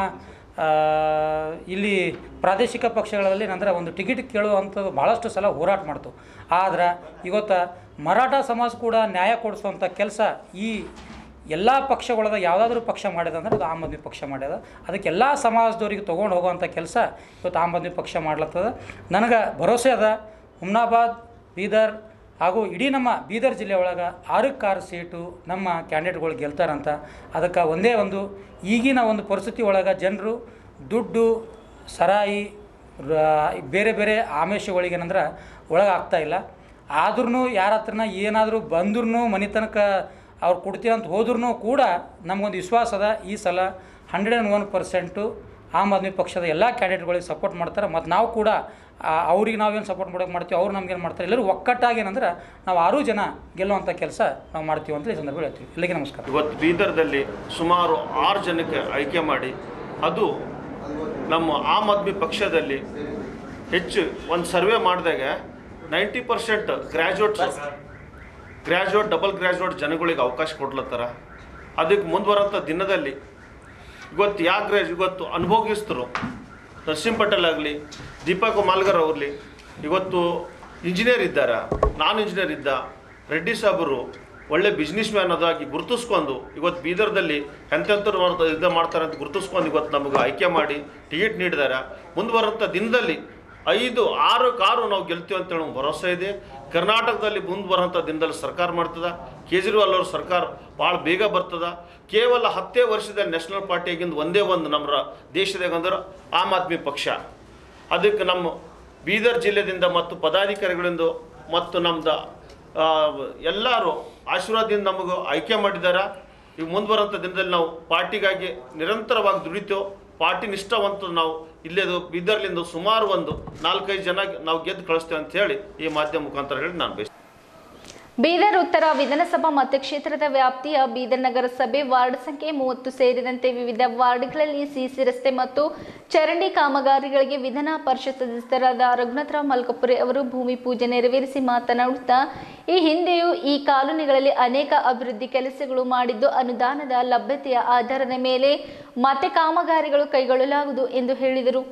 ಇಲ್ಲಿ ಪ್ರಾದೇಶಿಕ ಪಕ್ಷಗಳಲ್ಲಿ ನಂತರ ಒಂದು ಟಿಕೆಟ್ ಕೇಳುವಂಥದ್ದು ಭಾಳಷ್ಟು ಸಲ ಹೋರಾಟ ಮಾಡ್ತು. ಆದ್ರೆ ಇವತ್ತು ಮರಾಠ ಸಮಾಜ ಕೂಡ ನ್ಯಾಯ ಕೊಡಿಸುವಂಥ ಕೆಲಸ ಈ ಎಲ್ಲ ಪಕ್ಷಗಳದ ಯಾವುದಾದ್ರೂ ಪಕ್ಷ ಮಾಡಿದೆ ಅಂದ್ರೆ ಅದು ಆಮ್ ಆದ್ಮಿ ಪಕ್ಷ ಮಾಡ್ಯದ. ಅದಕ್ಕೆ ಎಲ್ಲ ಸಮಾಜದವ್ರಿಗೆ ತೊಗೊಂಡು ಹೋಗುವಂಥ ಕೆಲಸ ಇವತ್ತು ಆಮ್ ಆದ್ಮಿ ಪಕ್ಷ ಮಾಡ್ಲತ್ತದ. ನನಗೆ ಭರವಸೆ ಅದ ಹುಮ್ನಾಬಾದ್, ಬೀದರ್ ಹಾಗೂ ಇಡೀ ನಮ್ಮ ಬೀದರ್ ಜಿಲ್ಲೆ ಒಳಗೆ ಆರಕ್ಕೆ ಆರು ಸೀಟು ನಮ್ಮ ಕ್ಯಾಂಡಿಡೇಟ್ಗಳು ಗೆಲ್ತಾರಂತ. ಅದಕ್ಕೆ ಒಂದೇ ಒಂದು ಈಗಿನ ಒಂದು ಪರಿಸ್ಥಿತಿ ಒಳಗೆ ಜನರು ದುಡ್ಡು ಸರಾಯಿ ಬೇರೆ ಬೇರೆ ಆಮಿಷಗಳಿಗೇನಂದ್ರೆ ಒಳಗೆ ಆಗ್ತಾಯಿಲ್ಲ. ಆದ್ರೂ ಯಾರ ಹತ್ರನ ಏನಾದರೂ ಬಂದ್ರೂ ಮನೆ ತನಕ ಅವ್ರು ಕೊಡ್ತೀವಿ ಅಂತ ಹೋದ್ರೂ ಕೂಡ ನಮಗೊಂದು ವಿಶ್ವಾಸ ಅದ ಈ ಸಲ hundred and one percent Aam Aadmi ಪಕ್ಷದ ಎಲ್ಲ ಕ್ಯಾಂಡಿಡೇಟ್ಗಳಿಗೆ ಸಪೋರ್ಟ್ ಮಾಡ್ತಾರೆ. ಮತ್ತು ನಾವು ಕೂಡ ಅವ್ರಿಗೆ ನಾವೇನು ಸಪೋರ್ಟ್ ಮಾಡೋಕೆ ಮಾಡ್ತೀವಿ, ಅವ್ರು ನಮ್ಗೇನು ಮಾಡ್ತಾರೆ, ಎಲ್ಲರೂ ಒಕ್ಕಟ್ಟಾಗಿ ಏನಂದ್ರೆ ನಾವು ಆರೂ ಜನ ಗೆಲ್ಲುವಂಥ ಕೆಲಸ ನಾವು ಮಾಡ್ತೀವಿ ಅಂತ ಈ ಸಂದರ್ಭ ಹೇಳ್ತೀವಿ. ಇಲ್ಲಿಗೆ ನಮಸ್ಕಾರ. ಇವತ್ತು ಬೀದರ್ದಲ್ಲಿ ಸುಮಾರು ಆರು ಜನಕ್ಕೆ ಆಯ್ಕೆ ಮಾಡಿ ಅದು ನಮ್ಮ ಆಮ್ ಆದ್ಮಿ ಪಕ್ಷದಲ್ಲಿ ಹೆಚ್ಚು ಒಂದು ಸರ್ವೆ ಮಾಡಿದಾಗ ninety percent graduates graduate double graduate ಜನಗಳಿಗೆ ಅವಕಾಶ ಕೊಡ್ಲತ್ತಾರ. ಅದಕ್ಕೆ ಮುಂದುವರಂಥ ದಿನದಲ್ಲಿ ಇವತ್ತು ಯಾವ ಗ್ರ್ಯಾಜ್ ಇವತ್ತು ಅನುಭೋಗಿಸ್ತರು ನರಸಿಂಹ ಪಟೇಲ್ ಆಗಲಿ, ದೀಪಕ್ ಮಾಲ್ಗರ್ ಅವ್ರಲಿ, ಇವತ್ತು ಇಂಜಿನಿಯರ್ ಇದ್ದಾರೆ, ನಾನ್ ಇಂಜಿನಿಯರ್ ಇದ್ದ ರೆಡ್ಡಿ ಸಾಬರು ಒಳ್ಳೆ ಬಿಸ್ನೆಸ್ ಮ್ಯಾನ್ ಅದಾಗಿ ಗುರುತಿಸ್ಕೊಂಡು ಇವತ್ತು ಬೀದರ್ದಲ್ಲಿ ಎಂತೆಂಥವ್ರು ಮಾಡ್ತಾ ಇದು ಮಾಡ್ತಾರೆ ಅಂತ ಗುರುತಿಸ್ಕೊಂಡು ಇವತ್ತು ನಮಗೆ ಆಯ್ಕೆ ಮಾಡಿ ಟಿಕೆಟ್ ನೀಡಿದ್ದಾರೆ. ಮುಂದುವರಂಥ ದಿನದಲ್ಲಿ ಐದು ಆರು ಕಾರು ನಾವು ಗೆಲ್ತೀವಿ ಅಂತೇಳಿ ನಮ್ಗೆ ಭರವಸೆ ಇದೆ. ಕರ್ನಾಟಕದಲ್ಲಿ ಮುಂದೆ ಬರೋಂಥ ದಿನದಲ್ಲಿ ಸರ್ಕಾರ ಮಾಡ್ತದೆ. ಕೇಜ್ರಿವಾಲ್ ಅವ್ರ ಸರ್ಕಾರ ಭಾಳ ಬೇಗ ಬರ್ತದೆ. ಕೇವಲ ಹತ್ತೇ ವರ್ಷದಲ್ಲಿ ನ್ಯಾಷನಲ್ ಪಾರ್ಟಿಯಾಗಿಂದ ಒಂದೇ ಒಂದು ನಮ್ಮ ದೇಶದಾಗ ಅಂದ್ರೆ ಆಮ್ ಆದ್ಮಿ ಪಕ್ಷ. ಅದಕ್ಕೆ ನಮ್ಮ ಬೀದರ್ ಜಿಲ್ಲೆದಿಂದ ಮತ್ತು ಪದಾಧಿಕಾರಿಗಳಿಂದ ಮತ್ತು ನಮ್ಮದು ಎಲ್ಲರೂ ಆಶೀರ್ವಾದದಿಂದ ನಮಗೆ ಆಯ್ಕೆ ಮಾಡಿದ್ದಾರೆ. ಈಗ ಮುಂದೆ ಬರೋಂಥ ದಿನದಲ್ಲಿ ನಾವು ಪಾರ್ಟಿಗಾಗಿ ನಿರಂತರವಾಗಿ ದುಡಿತೇವೆ. ಪಾರ್ಟಿ ನಿಷ್ಠಾವಂತ ನಾವು ಇಲ್ಲೇದು ಬೀದರ್ಲಿಂದ ಸುಮಾರು ಒಂದು ನಾಲ್ಕೈದು ಜನ ನಾವು ಗೆದ್ದು ಕಳಿಸ್ತೇವೆ ಅಂತ ಹೇಳಿ ಈ ಮಾಧ್ಯಮ ಮುಖಾಂತರ ಹೇಳಿ ನಾನು ಬಯಸ್ತೇನೆ. ಬೀದರ್ ಉತ್ತರ ವಿಧಾನಸಭಾ ಮತಕ್ಷೇತ್ರದ ವ್ಯಾಪ್ತಿಯ ಬೀದರ್ ನಗರಸಭೆ ವಾರ್ಡ್ ಸಂಖ್ಯೆ ಮೂವತ್ತು ಸೇರಿದಂತೆ ವಿವಿಧ ವಾರ್ಡ್ಗಳಲ್ಲಿ ಸಿಸಿ ರಸ್ತೆ ಮತ್ತು ಚರಂಡಿ ಕಾಮಗಾರಿಗಳಿಗೆ ವಿಧಾನ ಪರಿಷತ್ ಸದಸ್ಯರಾದ ರಘುನಾಥರಾವ್ ಮಲ್ಕಪುರೆ ಅವರು ಭೂಮಿ ಪೂಜೆ ನೆರವೇರಿಸಿ ಮಾತನಾಡುತ್ತಾ, ಈ ಹಿಂದೆಯೂ ಈ ಕಾಲೋನಿಗಳಲ್ಲಿ ಅನೇಕ ಅಭಿವೃದ್ಧಿ ಕೆಲಸಗಳು ಮಾಡಿದ್ದು ಅನುದಾನದ ಲಭ್ಯತೆಯ ಆಧಾರದ ಮೇಲೆ ಮತ್ತೆ ಕಾಮಗಾರಿಗಳು ಕೈಗೊಳ್ಳಲಾಗುವುದು ಎಂದು ಹೇಳಿದರು.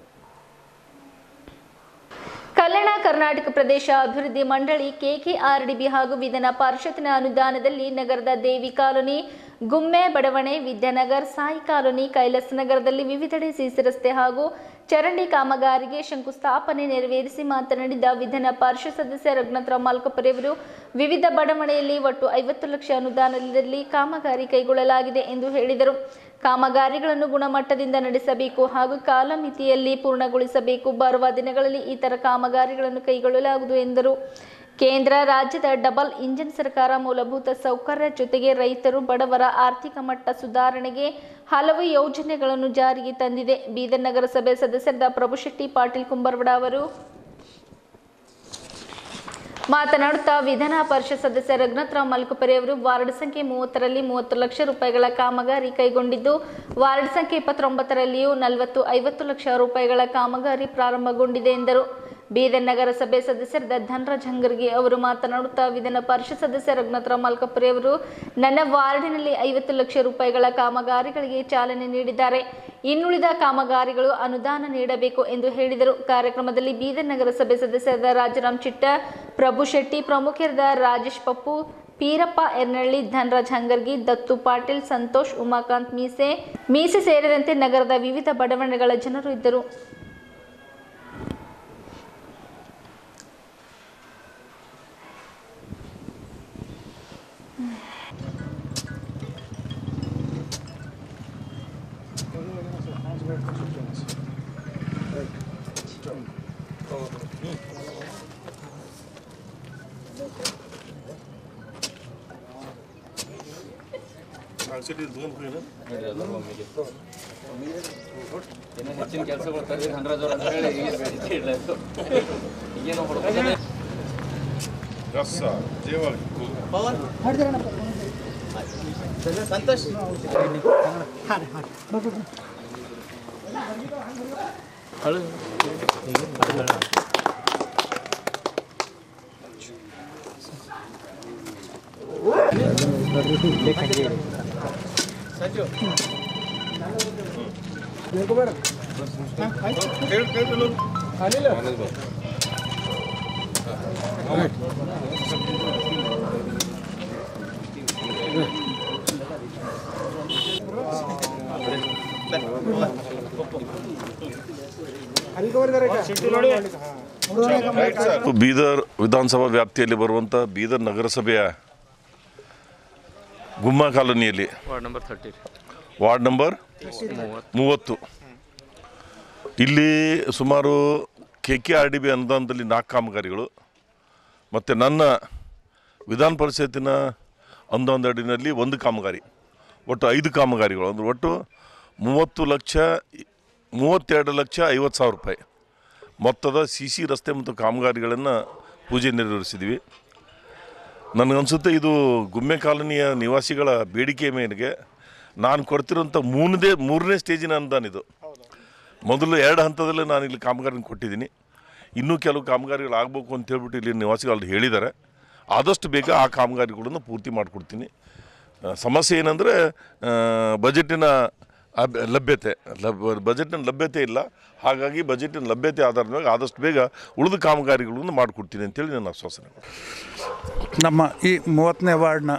ಕಲ್ಯಾಣ ಕರ್ನಾಟಕ ಪ್ರದೇಶ ಅಭಿವೃದ್ಧಿ ಮಂಡಳಿ ಕೆಕೆಆರ್ಡಿಬಿ ಹಾಗೂ ವಿಧಾನ ಪರಿಷತ್ತಿನ ಅನುದಾನದಲ್ಲಿ ನಗರದ ದೇವಿ ಕಾಲೋನಿ, ಗುಮ್ಮೆ ಬಡಾವಣೆ, ವಿದ್ಯಾನಗರ್, ಸಾಯಿ ಕಾಲೋನಿ, ಕೈಲಾಸ ನಗರದಲ್ಲಿ ವಿವಿಧೆಡೆ ಸಿಸಿ ರಸ್ತೆ ಹಾಗೂ ಚರಂಡಿ ಕಾಮಗಾರಿಗೆ ಶಂಕುಸ್ಥಾಪನೆ ನೆರವೇರಿಸಿ ಮಾತನಾಡಿದ ವಿಧಾನ ಪರಿಷತ್ ಸದಸ್ಯ ರಘುನಾಥರಾವ್ ಮಲ್ಕಪುರೆ ಅವರು, ವಿವಿಧ ಬಡಾವಣೆಯಲ್ಲಿ ಒಟ್ಟು ಐವತ್ತು ಲಕ್ಷ ಅನುದಾನದಲ್ಲಿ ಕಾಮಗಾರಿ ಕೈಗೊಳ್ಳಲಾಗಿದೆ ಎಂದು ಹೇಳಿದರು. ಕಾಮಗಾರಿಗಳನ್ನು ಗುಣಮಟ್ಟದಿಂದ ನಡೆಸಬೇಕು ಹಾಗೂ ಕಾಲಮಿತಿಯಲ್ಲಿ ಪೂರ್ಣಗೊಳಿಸಬೇಕು. ಬರುವ ದಿನಗಳಲ್ಲಿ ಈ ತರ ಕಾಮಗಾರಿಗಳನ್ನು ಕೈಗೊಳ್ಳಲಾಗುವುದು ಎಂದರು. ಕೇಂದ್ರ ರಾಜ್ಯದ ಡಬಲ್ ಇಂಜಿನ್ ಸರ್ಕಾರ ಮೂಲಭೂತ ಸೌಕರ್ಯ ಜೊತೆಗೆ ರೈತರು ಬಡವರ ಆರ್ಥಿಕ ಮಟ್ಟ ಸುಧಾರಣೆಗೆ ಹಲವು ಯೋಜನೆಗಳನ್ನು ಜಾರಿಗೆ ತಂದಿದೆ. ಬೀದರ್ ನಗರಸಭೆ ಸದಸ್ಯರಾದ ಪ್ರಭುಶೆಟ್ಟಿ ಪಾಟೀಲ್ ಕುಂಬರ್ವಡ ಅವರು ಮಾತನಾಡುತ್ತಾ, ವಿಧಾನ ಪರಿಷತ್ ಸದಸ್ಯ ರಘುನಾಥರಾವ್ ಮಲ್ಕಪುರೆ ಅವರು ವಾರ್ಡ್ ಸಂಖ್ಯೆ ಮೂವತ್ತರಲ್ಲಿ ಮೂವತ್ತು ಲಕ್ಷ ರೂಪಾಯಿಗಳ ಕಾಮಗಾರಿ ಕೈಗೊಂಡಿದ್ದು, ವಾರ್ಡ್ ಸಂಖ್ಯೆ ಇಪ್ಪತ್ತೊಂಬತ್ತರಲ್ಲಿಯೂ ನಲವತ್ತು ಐವತ್ತು ಲಕ್ಷ ರೂಪಾಯಿಗಳ ಕಾಮಗಾರಿ ಪ್ರಾರಂಭಗೊಂಡಿದೆ ಎಂದರು. ಬೀದರ್ ನಗರಸಭೆ ಸದಸ್ಯರಾದ ಧನರಾಜ್ ಹಂಗರ್ಗಿ ಅವರು ಮಾತನಾಡುತ್ತಾ, ವಿಧಾನ ಪರಿಷತ್ ಸದಸ್ಯ ರಘುನಾಥರಾವ್ ಮಲ್ಕಪುರೆ ಅವರು ನನ್ನ ವಾರ್ಡಿನಲ್ಲಿ ಐವತ್ತು ಲಕ್ಷ ರೂಪಾಯಿಗಳ ಕಾಮಗಾರಿಗಳಿಗೆ ಚಾಲನೆ ನೀಡಿದ್ದಾರೆ. ಇನ್ನುಳಿದ ಕಾಮಗಾರಿಗಳು ಅನುದಾನ ನೀಡಬೇಕು ಎಂದು ಹೇಳಿದರು. ಕಾರ್ಯಕ್ರಮದಲ್ಲಿ ಬೀದರ್ ನಗರಸಭೆ ಸದಸ್ಯರಾದ ರಾಜರಾಮ್ ಚಿಟ್ಟ, ಪ್ರಭು ಶೆಟ್ಟಿ, ಪ್ರಮುಖರಾದ ರಾಜೇಶ್ ಪಪ್ಪು, ಪೀರಪ್ಪ ಎರ್ನಳ್ಳಿ, ಧನರಾಜ್ ಹಂಗರ್ಗಿ, ದತ್ತು ಪಾಟೀಲ್, ಸಂತೋಷ್, ಉಮಾಕಾಂತ್ ಮೀಸೆ ಮೀಸೆ ಸೇರಿದಂತೆ ನಗರದ ವಿವಿಧ ಬಡಾವಣೆಗಳ ಜನರು ಇದ್ದರು. ಹೆಚ್ಚಿನ ಕೆಲಸಗಳು ತಂದು ಧನರಾಜ್ ಅವರು ಅಂತ ಹೇಳಿ ಈಗೇನೋ ಸಂತೋಷ್ ಸಜ್ಜು ಬೀದರ್ ವಿಧಾನಸಭಾ ವ್ಯಾಪ್ತಿಯಲ್ಲಿ ಬರುವಂಥ ಬೀದರ್ ನಗರಸಭೆಯ ಗುಮ್ಮ ಕಾಲೋನಿಯಲ್ಲಿ ward number thirty ward number ಮೂವತ್ತು ಇಲ್ಲಿ ಸುಮಾರು K K R D B ಅನುದಾನದಲ್ಲಿ ನಾಲ್ಕು ಕಾಮಗಾರಿಗಳು ಮತ್ತು ನನ್ನ ವಿಧಾನ ಪರಿಷತ್ತಿನ ಅನುದಾನದ ಅಡಿನಲ್ಲಿ ಒಂದು ಕಾಮಗಾರಿ, ಒಟ್ಟು ಐದು ಕಾಮಗಾರಿಗಳು ಅಂದರೆ ಒಟ್ಟು ಮೂವತ್ತು ಲಕ್ಷ ಮೂವತ್ತೆರಡು ಲಕ್ಷ ಐವತ್ತು ಸಾವಿರ ರೂಪಾಯಿ ಮೊತ್ತದ ಸಿ ಸಿ ರಸ್ತೆ ಮತ್ತು ಕಾಮಗಾರಿಗಳನ್ನು ಪೂಜೆ ನೆರವೇರಿಸಿದ್ವಿ. ನನಗನ್ಸುತ್ತೆ ಇದು ಗುಮ್ಮೆ ಕಾಲೋನಿಯ ನಿವಾಸಿಗಳ ಬೇಡಿಕೆ ಮೇರೆಗೆ ನಾನು ಕೊಡ್ತಿರೋಂಥ ಮೂರನೇ ಮೂರನೇ ಸ್ಟೇಜಿನ ಅನುದಾನ ಇದು. ಮೊದಲು ಎರಡು ಹಂತದಲ್ಲೇ ನಾನು ಇಲ್ಲಿ ಕಾಮಗಾರಿನ ಕೊಟ್ಟಿದ್ದೀನಿ. ಇನ್ನೂ ಕೆಲವು ಕಾಮಗಾರಿಗಳು ಆಗಬೇಕು ಅಂತ ಹೇಳ್ಬಿಟ್ಟು ಇಲ್ಲಿ ನಿವಾಸಿಗಳು ಹೇಳಿದ್ದಾರೆ. ಆದಷ್ಟು ಬೇಗ ಆ ಕಾಮಗಾರಿಗಳನ್ನು ಪೂರ್ತಿ ಮಾಡಿಕೊಡ್ತೀನಿ. ಸಮಸ್ಯೆ ಏನಂದರೆ ಬಜೆಟಿನ ಲಭ್ಯತೆ ಲಭ್ ಬಜೆಟಿನ ಲಭ್ಯತೆ ಇಲ್ಲ. ಹಾಗಾಗಿ ಬಜೆಟಿನ ಲಭ್ಯತೆ ಆಧಾರದ ಮೇಲೆ ಆದಷ್ಟು ಬೇಗ ಉಳಿದ ಕಾಮಗಾರಿಗಳನ್ನು ಮಾಡಿಕೊಡ್ತೀನಿ ಅಂತೇಳಿ ನನ್ನ ಆಶ್ವಾಸನೆ. ನಮ್ಮ ಈ ಮೂವತ್ತನೇ ವಾರ್ಡ್ನ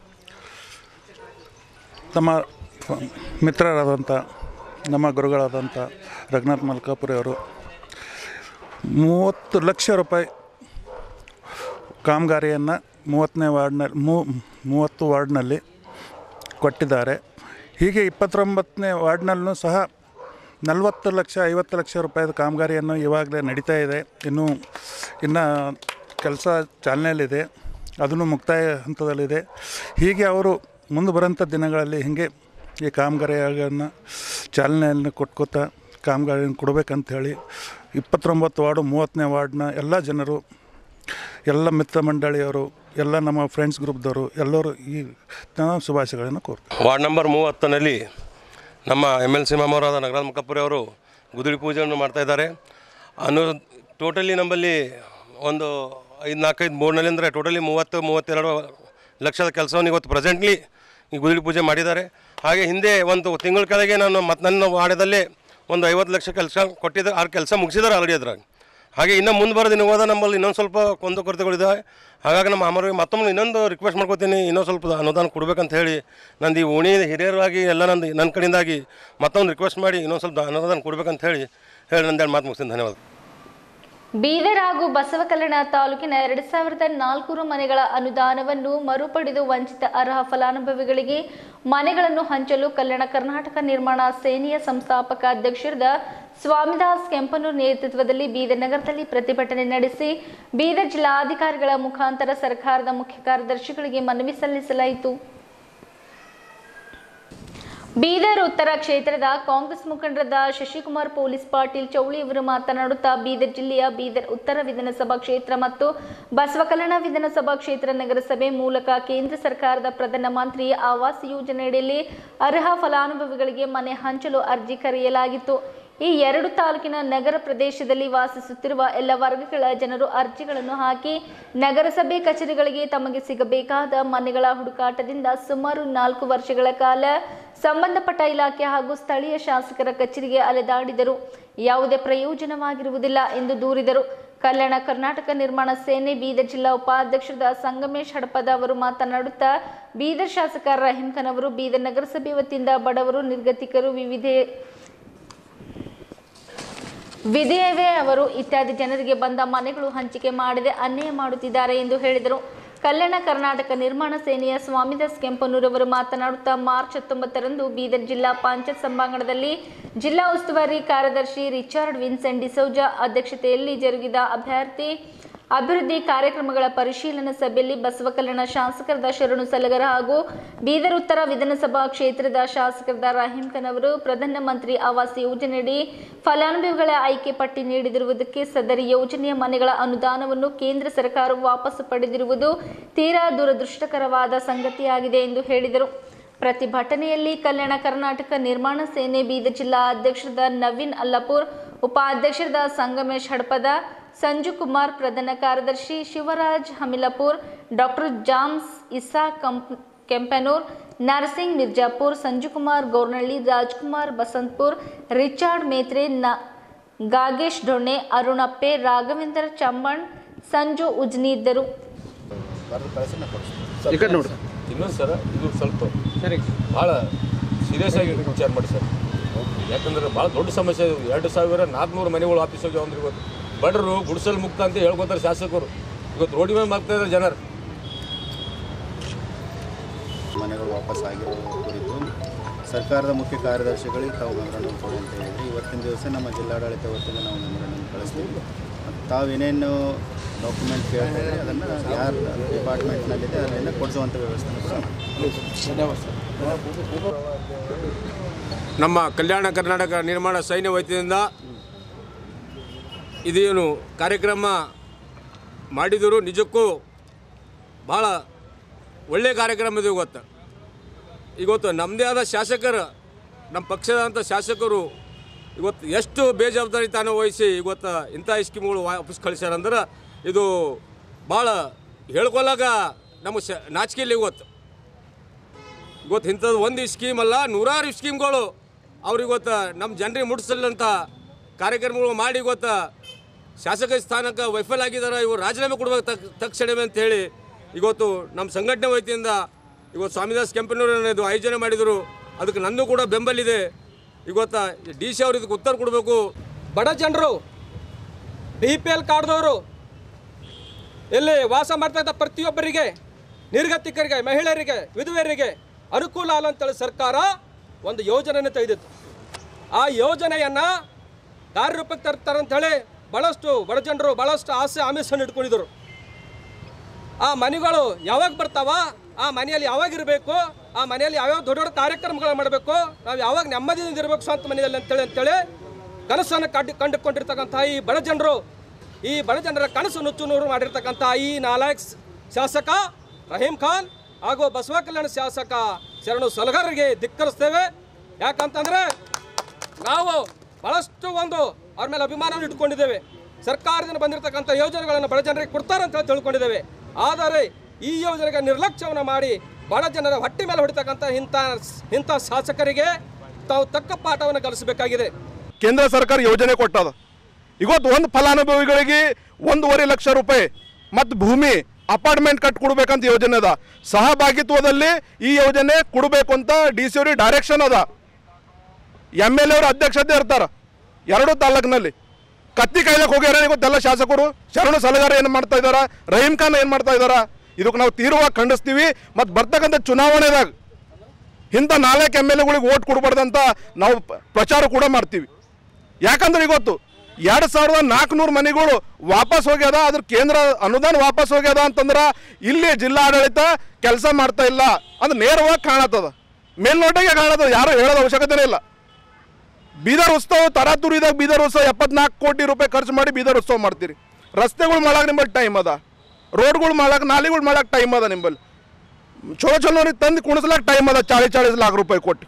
ನಮ್ಮ ಮಿತ್ರರಾದಂಥ ನಮ್ಮ ಗುರುಗಳಾದಂಥ ರಘುನಾಥ್ ಮಲ್ಕಾಪುರಿ ಅವರು ಮೂವತ್ತು ಲಕ್ಷ ರೂಪಾಯಿ ಕಾಮಗಾರಿಯನ್ನು ಮೂವತ್ತನೇ ವಾರ್ಡ್ನಲ್ಲಿ ಮೂ ಮೂವತ್ತು ವಾರ್ಡ್ನಲ್ಲಿ ಕೊಟ್ಟಿದ್ದಾರೆ. ಹೀಗೆ ಇಪ್ಪತ್ತೊಂಬತ್ತನೇ ವಾರ್ಡ್ನಲ್ಲೂ ಸಹ ನಲವತ್ತು ಲಕ್ಷ ಐವತ್ತು ಲಕ್ಷ ರೂಪಾಯಿದ ಕಾಮಗಾರಿಯನ್ನು ಇವಾಗಲೇ ನಡೀತಾ ಇದೆ. ಇನ್ನೂ ಇನ್ನು ಕೆಲಸ ಚಾಲನೆಯಲ್ಲಿದೆ, ಅದನ್ನು ಮುಕ್ತಾಯ ಹಂತದಲ್ಲಿದೆ. ಹೀಗೆ ಅವರು ಮುಂದೆ ಬರೋಂಥ ದಿನಗಳಲ್ಲಿ ಹೀಗೆ ಈ ಕಾಮಗಾರಿಯನ್ನು ಚಾಲನೆಯನ್ನು ಕೊಟ್ಕೋತಾ ಕಾಮಗಾರಿಯನ್ನು ಕೊಡಬೇಕಂತ ಹೇಳಿ ಇಪ್ಪತ್ತೊಂಬತ್ತು ವಾರ್ಡು ಮೂವತ್ತನೇ ವಾರ್ಡ್ನ ಎಲ್ಲ ಜನರು, ಎಲ್ಲ ಮಿತ್ರ ಮಂಡಳಿಯವರು, ಎಲ್ಲ ನಮ್ಮ ಫ್ರೆಂಡ್ಸ್ ಗ್ರೂಪ್ದವರು ಎಲ್ಲರೂ ಈ ಶುಭಾಶಯಗಳನ್ನು ಕೋರ್ತಾರೆ. ವಾರ್ಡ್ ನಂಬರ್ ಮೂವತ್ತನಲ್ಲಿ ನಮ್ಮ ಎಮ್ ಎಲ್ ಸಿ ಮಾಮವರಾದ ನಗರಾಜ್ ಮಲ್ಕಾಪುರಿ ಅವರು ಗುದುಡಿ ಪೂಜೆಯನ್ನು ಮಾಡ್ತಾಯಿದ್ದಾರೆ. ಅನು ಟೋಟಲಿ ನಮ್ಮಲ್ಲಿ ಒಂದು ಐದು ನಾಲ್ಕೈದು ಬೋರ್ಡ್ನಲ್ಲಿ ಅಂದರೆ ಟೋಟಲಿ ಮೂವತ್ತು ಮೂವತ್ತೆರಡು ಲಕ್ಷದ ಕೆಲಸವನ್ನು ಇವತ್ತು ಪ್ರೆಸೆಂಟ್ಲಿ ಈ ಗುದುಡಿ ಪೂಜೆ ಮಾಡಿದ್ದಾರೆ. ಹಾಗೆ ಹಿಂದೆ ಒಂದು ತಿಂಗಳ ಕೆಳಗೆ ನಾನು ಮತ್ತು ನನ್ನ ವಾರ್ಡದಲ್ಲೇ ಒಂದು ಐವತ್ತು ಲಕ್ಷ ಕೆಲಸ ಕೊಟ್ಟಿದ್ದಾರೆ. ಆ ಕೆಲಸ ಮುಗಿಸಿದ್ದಾರೆ ಆಲ್ರೆಡಿ ಅದ್ರಾಗ. ಹಾಗೆ ಇನ್ನು ಮುಂದೆ ಬರೋ ದಿನ ಹೋದ ನಮ್ಮಲ್ಲಿ ಇನ್ನೊಂದು ಸ್ವಲ್ಪ ಕೊಂದು ಕೊರತೆಗಳಿದ್ದಾವೆ. ಹಾಗಾಗಿ ನಮ್ಮ ಅಮ್ಮರಿಗೆ ಮತ್ತೊಮ್ಮೆ ಇನ್ನೊಂದು ರಿಕ್ವೆಸ್ಟ್ ಮಾಡ್ಕೋತೀನಿ, ಇನ್ನೊಂದು ಸ್ವಲ್ಪ ಅನುದಾನ ಕೊಡಬೇಕಂತ ಹೇಳಿ ನಂದು ಈ ಓಣಿ ಹಿರಿಯರಾಗಿ ಎಲ್ಲ ನಂದು ನನ್ನ ಕಡೆಯಿಂದಾಗಿ ಮತ್ತೊಂದು ರಿಕ್ವೆಸ್ಟ್ ಮಾಡಿ ಇನ್ನೊಂದು ಸ್ವಲ್ಪ ಅನುದಾನ ಕೊಡಬೇಕಂತ ಹೇಳಿ ಹೇಳಿ ನಂದೇಳಿ ಮಾತು ಮುಗಿಸ್ತೀನಿ. ಧನ್ಯವಾದ. ಬೀದರ್ ಹಾಗೂ ಬಸವಕಲ್ಯಾಣ ತಾಲೂಕಿನ ಎರಡು ಸಾವಿರದ ನಾಲ್ಕುನೂರು ಮನೆಗಳ ಅನುದಾನವನ್ನು ಮರುಪಡೆದು ವಂಚಿತ ಅರ್ಹ ಫಲಾನುಭವಿಗಳಿಗೆ ಮನೆಗಳನ್ನು ಹಂಚಲು ಕಲ್ಯಾಣ ಕರ್ನಾಟಕ ನಿರ್ಮಾಣ ಸೇನೆಯ ಸಂಸ್ಥಾಪಕ ಅಧ್ಯಕ್ಷರಾದ ಸ್ವಾಮಿದಾಸ್ ಕೆಂಪನೂರ್ ನೇತೃತ್ವದಲ್ಲಿ ಬೀದರ್ ನಗರದಲ್ಲಿ ಪ್ರತಿಭಟನೆ ನಡೆಸಿ ಬೀದರ್ ಜಿಲ್ಲಾಧಿಕಾರಿಗಳ ಮುಖಾಂತರ ಸರ್ಕಾರದ ಮುಖ್ಯ ಕಾರ್ಯದರ್ಶಿಗಳಿಗೆ ಮನವಿ ಸಲ್ಲಿಸಲಾಯಿತು. ಬೀದರ್ ಉತ್ತರ ಕ್ಷೇತ್ರದ ಕಾಂಗ್ರೆಸ್ ಮುಖಂಡರಾದ ಶಶಿಕುಮಾರ್ ಪೊಲೀಸ್ ಪಾಟೀಲ್ ಚೌಳಿ ಅವರು ಮಾತನಾಡುತ್ತಾ ಬೀದರ್ ಜಿಲ್ಲೆಯ ಬೀದರ್ ಉತ್ತರ ವಿಧಾನಸಭಾ ಕ್ಷೇತ್ರ ಮತ್ತು ಬಸವಕಲ್ಯಾಣ ವಿಧಾನಸಭಾ ಕ್ಷೇತ್ರ ನಗರಸಭೆ ಮೂಲಕ ಕೇಂದ್ರ ಸರ್ಕಾರದ ಪ್ರಧಾನಮಂತ್ರಿ ಆವಾಸ್ ಯೋಜನೆಯಡಿಯಲ್ಲಿ ಅರ್ಹ ಫಲಾನುಭವಿಗಳಿಗೆ ಮನೆ ಹಂಚಲು ಅರ್ಜಿ ಕರೆಯಲಾಗಿತ್ತು. ಈ ಎರಡು ತಾಲೂಕಿನ ನಗರ ಪ್ರದೇಶದಲ್ಲಿ ವಾಸಿಸುತ್ತಿರುವ ಎಲ್ಲ ವರ್ಗಗಳ ಜನರು ಅರ್ಜಿಗಳನ್ನು ಹಾಕಿ ನಗರಸಭೆ ಕಚೇರಿಗಳಿಗೆ ತಮಗೆ ಸಿಗಬೇಕಾದ ಮನೆಗಳ ಹುಡುಕಾಟದಿಂದ ಸುಮಾರು ನಾಲ್ಕು ವರ್ಷಗಳ ಕಾಲ ಸಂಬಂಧಪಟ್ಟ ಇಲಾಖೆ ಹಾಗೂ ಸ್ಥಳೀಯ ಶಾಸಕರ ಕಚೇರಿಗೆ ಅಲೆದಾಡಿದರು. ಯಾವುದೇ ಪ್ರಯೋಜನವಾಗಿರುವುದಿಲ್ಲ ಎಂದು ದೂರಿದರು. ಕಲ್ಯಾಣ ಕರ್ನಾಟಕ ನಿರ್ಮಾಣ ಸೇನೆ ಬೀದರ್ ಜಿಲ್ಲಾ ಉಪಾಧ್ಯಕ್ಷರಾದ ಸಂಗಮೇಶ್ ಹಡಪದ ಅವರು ಮಾತನಾಡುತ್ತಾ ಬೀದರ್ ಶಾಸಕ ರಹೀಂ ಖಾನ್ ಅವರು ಬೀದರ್ ನಗರಸಭೆ ವತಿಯಿಂದ ಬಡವರು, ನಿರ್ಗತಿಕರು, ವಿವಿಧ ವಿಧೇಯವೇ ಅವರು ಇತ್ಯಾದಿ ಜನರಿಗೆ ಬಂದ ಮನೆಗಳು ಹಂಚಿಕೆ ಮಾಡದೆ ಅನ್ಯಾಯ ಮಾಡುತ್ತಿದ್ದಾರೆ ಎಂದು ಹೇಳಿದರು. ಕಲ್ಯಾಣ ಕರ್ನಾಟಕ ನಿರ್ಮಾಣ ಸೇನೆಯ ಸ್ವಾಮಿದಾಸ್ ಕೆಂಪನೂರ್ ಅವರು ಮಾತನಾಡುತ್ತಾ ಮಾರ್ಚ್ ಹತ್ತೊಂಬತ್ತರಂದು ಬೀದರ್ ಜಿಲ್ಲಾ ಪಂಚಾಯತ್ ಸಭಾಂಗಣದಲ್ಲಿ ಜಿಲ್ಲಾ ಉಸ್ತುವಾರಿ ಕಾರ್ಯದರ್ಶಿ ರಿಚಾರ್ಡ್ ವಿನ್ಸೆಂಟ್ ಡಿಸೌಜಾ ಅಧ್ಯಕ್ಷತೆಯಲ್ಲಿ ಜರುಗಿದ ಅಭ್ಯರ್ಥಿ ಅಭಿವೃದ್ಧಿ ಕಾರ್ಯಕ್ರಮಗಳ ಪರಿಶೀಲನಾ ಸಭೆಯಲ್ಲಿ ಬಸವಕಲ್ಯಾಣ ಶಾಸಕರಾದ ಶರಣು ಸಲಗರ ಹಾಗೂ ಬೀದರ್ ಉತ್ತರ ವಿಧಾನಸಭಾ ಕ್ಷೇತ್ರದ ಶಾಸಕರಾದ ರಹೀಂ ಖಾನ್ ಅವರು ಪ್ರಧಾನಮಂತ್ರಿ ಆವಾಸ್ ಯೋಜನೆಯಡಿ ಫಲಾನುಭವಿಗಳ ಆಯ್ಕೆ ಪಟ್ಟಿ ನೀಡಿದಿರುವುದಕ್ಕೆ ಸದರಿ ಯೋಜನೆಯ ಮನೆಗಳ ಅನುದಾನವನ್ನು ಕೇಂದ್ರ ಸರ್ಕಾರ ವಾಪಸ್ ಪಡೆದಿರುವುದು ತೀರಾ ದುರದೃಷ್ಟಕರವಾದ ಸಂಗತಿಯಾಗಿದೆ ಎಂದು ಹೇಳಿದರು. ಪ್ರತಿಭಟನೆಯಲ್ಲಿ ಕಲ್ಯಾಣ ಕರ್ನಾಟಕ ನಿರ್ಮಾಣ ಸೇನೆ ಬೀದರ್ ಜಿಲ್ಲಾ ಅಧ್ಯಕ್ಷರಾದ ನವೀನ್ ಅಲ್ಲಾಪುರ್, ಉಪಾಧ್ಯಕ್ಷರಾದ ಸಂಗಮೇಶ್ ಹಡಪದ, ಸಂಜು ಕುಮಾರ್, ಪ್ರಧಾನ ಕಾರ್ಯದರ್ಶಿ Shivaraj Hamilapur, doctor James Isa Kempanur, Narasing Mirzapur, Sanjukumar Gournalli, Rajkumar Basantapur, Richard Metre, ನ ಗಾಗೇಶ್ ಡೊಣ್ಣೆ, ಅರುಣಪ್ಪೆ, ರಾಘವೇಂದ್ರ ಚಮ್ಮಣ್, ಸಂಜು ಉಜ್ನಿ ಇದ್ದರು. ಇನ್ನೊಂದು ಸರ್ ಇದು ಸ್ವಲ್ಪ ಸರಿ ಭಾಳ ಸೀರಿಯಸ್ ಆಗಿ ವಿಚಾರ ಮಾಡಿ ಸರ್. ಯಾಕಂದ್ರೆ ಭಾಳ ದೊಡ್ಡ ಸಮಸ್ಯೆ ಇದು. ಎರಡು ಸಾವಿರ ನಾಲ್ಕುನೂರು ಮನೆಗಳು ವಾಪಸ್ ಹೋಗ್ಯಾವ ಅಂದ್ರೆ ಇವತ್ತು ಬಡವರು ಗುಡಿಸಲು ಮುಕ್ತ ಅಂತ ಹೇಳ್ಕೊತಾರೆ ಶಾಸಕರು. ಇವತ್ತು ರೋಡಿ ಮೇಲೆ ಮಾಡ್ತಾ ಇದ್ದಾರೆ ಜನರು. ಮನೆಗಳು ವಾಪಸ್ ಆಗಿರೋ ಕುರಿತು ಸರ್ಕಾರದ ಮುಖ್ಯ ಕಾರ್ಯದರ್ಶಿಗಳಿಗೆ ತಾವು ಮೆಮೊರಾಂಡಮ್ ಕೊಡಿ ಅಂತ ಹೇಳಿದ್ರಿ. ಇವತ್ತಿನ ದಿವಸ ನಮ್ಮ ಜಿಲ್ಲಾಡಳಿತ ವತಿಯಿಂದ ನಾವು ಮೆಮೊರಾಂಡಮ್ ಕಳಿಸ್ತೀವಿ. ಮತ್ತು ತಾವೇನೇನು ಡಾಕ್ಯುಮೆಂಟ್ ಕೇಳ್ತಾ ಇದ್ರಿ ಅದನ್ನು ಯಾರು ಡಿಪಾರ್ಟ್ಮೆಂಟ್ನಲ್ಲಿದೆ ಅದನ್ನು ಕೊಡಿಸುವಂಥ ವ್ಯವಸ್ಥೆ ನಮ್ಮ ಕಲ್ಯಾಣ ಕರ್ನಾಟಕ ನಿರ್ಮಾಣ ಸೈನ್ಯ ವತಿಯಿಂದ ಇದೇನು ಕಾರ್ಯಕ್ರಮ ಮಾಡಿದರು ನಿಜಕ್ಕೂ ಭಾಳ ಒಳ್ಳೆಯ ಕಾರ್ಯಕ್ರಮ ಇದು. ಇವತ್ತು ಇವತ್ತು ನಮ್ಮದೇ ಆದ ಶಾಸಕರು, ನಮ್ಮ ಪಕ್ಷದಂಥ ಶಾಸಕರು ಇವತ್ತು ಎಷ್ಟು ಬೇಜವಾಬ್ದಾರಿ ತಾನು ವಹಿಸಿ ಇವತ್ತು ಇಂಥ ಸ್ಕೀಮ್ಗಳು ವಾಪಸ್ ಕಳಿಸ್ಯಾರಂದ್ರೆ ಇದು ಭಾಳ ಹೇಳ್ಕೊಳಾಗ ನಮಗೆ ಶ ನಾಚಿಕೆಯಲ್ಲಿ ಇವತ್ತು ಇವತ್ತು ಇಂಥದ್ದು ಒಂದು ಸ್ಕೀಮ್ ಅಲ್ಲ, ನೂರಾರು ಸ್ಕೀಮ್ಗಳು ಅವ್ರು ಇವತ್ತು ನಮ್ಮ ಜನರಿಗೆ ಮುಟ್ಟಿಸಲಂಥ ಕಾರ್ಯಕ್ರಮಗಳು ಮಾಡಿ ಇವತ್ತು ಶಾಸಕ ಸ್ಥಾನಕ್ಕೆ ವೈಫಲ್ಯ ಆಗಿದ್ದಾರೆ. ಇವರು ರಾಜೀನಾಮೆ ಕೊಡಬೇಕು ತಕ್ ತಕ್ಷಣವೇ ಅಂತ ಹೇಳಿ ಇವತ್ತು ನಮ್ಮ ಸಂಘಟನೆ ವತಿಯಿಂದ ಇವತ್ತು ಸ್ವಾಮಿದಾಸ್ ಕೆಂಪನೂರನ್ನು ಇದು ಆಯೋಜನೆ ಮಾಡಿದರು. ಅದಕ್ಕೆ ನಂದು ಕೂಡ ಬೆಂಬಲಿದೆ. ಇವತ್ತು ಡಿ ಸಿ ಅವ್ರು ಇದಕ್ಕೆ ಉತ್ತರ ಕೊಡಬೇಕು. ಬಡ ಜನರು, ಬಿ ಪಿ ಎಲ್ ಕಾರ್ಡ್ದವರು, ಇಲ್ಲಿ ವಾಸ ಮಾಡ್ತಕ್ಕಂಥ ಪ್ರತಿಯೊಬ್ಬರಿಗೆ, ನಿರ್ಗತಿಕರಿಗೆ, ಮಹಿಳೆಯರಿಗೆ, ವಿಧವೆಯರಿಗೆ ಅನುಕೂಲ ಅಲ್ಲ ಅಂತೇಳಿ ಸರ್ಕಾರ ಒಂದು ಯೋಜನೆಯನ್ನು ತೆಗೆದಿತ್ತು. ಆ ಯೋಜನೆಯನ್ನು ಕಾರ್ಯರೂಪಕ್ಕೆ ತರ್ತಾರೆ ಅಂಥೇಳಿ ಭಾಳಷ್ಟು ಬಡ ಜನರು ಭಾಳಷ್ಟು ಆಸೆ ಆಮಿಷನ್ನು ಇಟ್ಕೊಂಡಿದ್ದರು. ಆ ಮನೆಗಳು ಯಾವಾಗ ಬರ್ತಾವ, ಆ ಮನೆಯಲ್ಲಿ ಯಾವಾಗ ಇರಬೇಕು, ಆ ಮನೆಯಲ್ಲಿ ಯಾವ್ಯಾವ ದೊಡ್ಡ ದೊಡ್ಡ ಕಾರ್ಯಕ್ರಮಗಳು ಮಾಡಬೇಕು, ನಾವು ಯಾವಾಗ ನೆಮ್ಮದಿಯಿಂದ ಇರಬೇಕು ಸ್ವಂತ ಮನೆಯಲ್ಲಿ ಅಂತೇಳಿ ಅಂತೇಳಿ ಕನಸನ್ನು ಕಂಡು ಕಂಡುಕೊಂಡಿರ್ತಕ್ಕಂಥ ಈ ಬಡ ಜನರು, ಈ ಬಡ ಜನರ ಕನಸು ನುಚ್ಚು ನೂರು ಮಾಡಿರ್ತಕ್ಕಂಥ ಈ ನಾಲ್ಕು ಶಾಸಕ ರಹೀಂ ಖಾನ್ ಹಾಗೂ ಬಸವ ಕಲ್ಯಾಣ ಶಾಸಕ ಶರಣು ಸಲಗರಿಗೆ ಧಿಕ್ಕರಿಸ್ತೇವೆ. ಯಾಕಂತಂದರೆ ನಾವು ಭಾಳಷ್ಟು ಒಂದು ಅವ್ರ ಮೇಲೆ ಅಭಿಮಾನವನ್ನು ಇಟ್ಕೊಂಡಿದ್ದೇವೆ. ಸರ್ಕಾರದಿಂದ ಬಂದಿರತಕ್ಕಂಥ ಯೋಜನೆಗಳನ್ನು ಬಡ ಜನರಿಗೆ ಕೊಡ್ತಾರೆ ಅಂತ ತಿಳ್ಕೊಂಡಿದ್ದೇವೆ. ಆದರೆ ಈ ಯೋಜನೆಗೆ ನಿರ್ಲಕ್ಷ್ಯವನ್ನು ಮಾಡಿ ಬಡ ಜನರ ಹೊಟ್ಟೆ ಮೇಲೆ ಹೊಡಿತಕ್ಕಂಥ ಇಂಥ ಇಂಥ ಶಾಸಕರಿಗೆ ತಾವು ತಕ್ಕ ಪಾಠವನ್ನು ಕಲಿಸಬೇಕಾಗಿದೆ. ಕೇಂದ್ರ ಸರ್ಕಾರ ಯೋಜನೆ ಕೊಟ್ಟದ. ಇವತ್ತು ಒಂದು ಫಲಾನುಭವಿಗಳಿಗೆ ಒಂದೂವರೆ ಲಕ್ಷ ರೂಪಾಯಿ ಮತ್ತು ಭೂಮಿ ಅಪಾರ್ಟ್ಮೆಂಟ್ ಕಟ್ಟಿ ಕೊಡ್ಬೇಕಂತ ಯೋಜನೆ ಅದ. ಸಹಭಾಗಿತ್ವದಲ್ಲಿ ಈ ಯೋಜನೆ ಕೊಡಬೇಕು ಅಂತ ಡಿ ಸಿ ಅವ್ರಿಗೆ ಡೈರೆಕ್ಷನ್ ಅದ. ಎಮ್ ಎಲ್ ಎ ಅವರು ಅಧ್ಯಕ್ಷತೆ ಇರ್ತಾರೆ ಎರಡು ತಾಲೂಕಿನಲ್ಲಿ. ಕತ್ತಿ ಕಾಯ್ಲಕ್ಕೆ ಹೋಗ್ಯಾರ ಇವತ್ತೆಲ್ಲ ಶಾಸಕರು. ಶರಣು ಸಲಗಾರ ಏನು ಮಾಡ್ತಾ ಇದ್ದಾರ, ರಹೀಂ ಖಾನ್ ಏನು ಮಾಡ್ತಾ ಇದ್ದಾರ, ಇದಕ್ಕೆ ನಾವು ತೀವ್ರವಾಗಿ ಖಂಡಿಸ್ತೀವಿ. ಮತ್ತು ಬರ್ತಕ್ಕಂಥ ಚುನಾವಣೆದಾಗ ಇಂಥ ನಾಲ್ಕು ಎಮ್ ಎಲ್ ಎಗಳಿಗೆ ಓಟ್ ಕೊಡಬಾರ್ದಂತ ನಾವು ಪ್ರಚಾರ ಕೂಡ ಮಾಡ್ತೀವಿ. ಯಾಕಂದ್ರೆ ಇವತ್ತು ಎರಡು ಸಾವಿರದ ನಾಲ್ಕುನೂರು ಮನೆಗಳು ವಾಪಸ್ ಹೋಗ್ಯದ, ಅದ್ರ ಕೇಂದ್ರ ಅನುದಾನ ವಾಪಸ್ ಹೋಗ್ಯದ ಅಂತಂದ್ರೆ ಇಲ್ಲಿ ಜಿಲ್ಲಾಡಳಿತ ಕೆಲಸ ಮಾಡ್ತಾ ಇಲ್ಲ ಅದು ನೇರವಾಗಿ ಕಾಣತ್ತದ, ಮೇಲ್ನೋಟಕ್ಕೆ ಕಾಣತ್ತದ, ಯಾರು ಹೇಳೋದು ಅವಶ್ಯಕತೆ ಇಲ್ಲ. ಬೀದರ್ ಉತ್ಸವ ತರಾತುರಿದಾಗ ಬೀದರ್ ಉತ್ಸವ ಎಪ್ಪತ್ನಾಲ್ಕು ಕೋಟಿ ರೂಪಾಯಿ ಖರ್ಚು ಮಾಡಿ ಬೀದರ್ ಉತ್ಸವ ಮಾಡ್ತೀರಿ. ರಸ್ತೆಗಳು ಮಾಡಕ್ಕೆ ನಿಂಬಲ್ಲಿ ಟೈಮ್ ಅದ, ರೋಡ್ಗಳು ಮಾಡಕ್ಕೆ, ನಾಲಿಗಳು ಮಾಡಕ್ಕೆ ಟೈಮ್ ಅದ, ನಿಂಬಲ್ಲಿ ಚಲೋ ಚಲೋರಿಗೆ ತಂದು ಕುಣಿಸ್ಲಾಕ ಟೈಮ್ ಅದ, ಚಾಳಿಸ್ ಚಾಳಿಸ್ ಲಾಖ ರೂಪಾಯಿ ಕೊಟ್ಟು.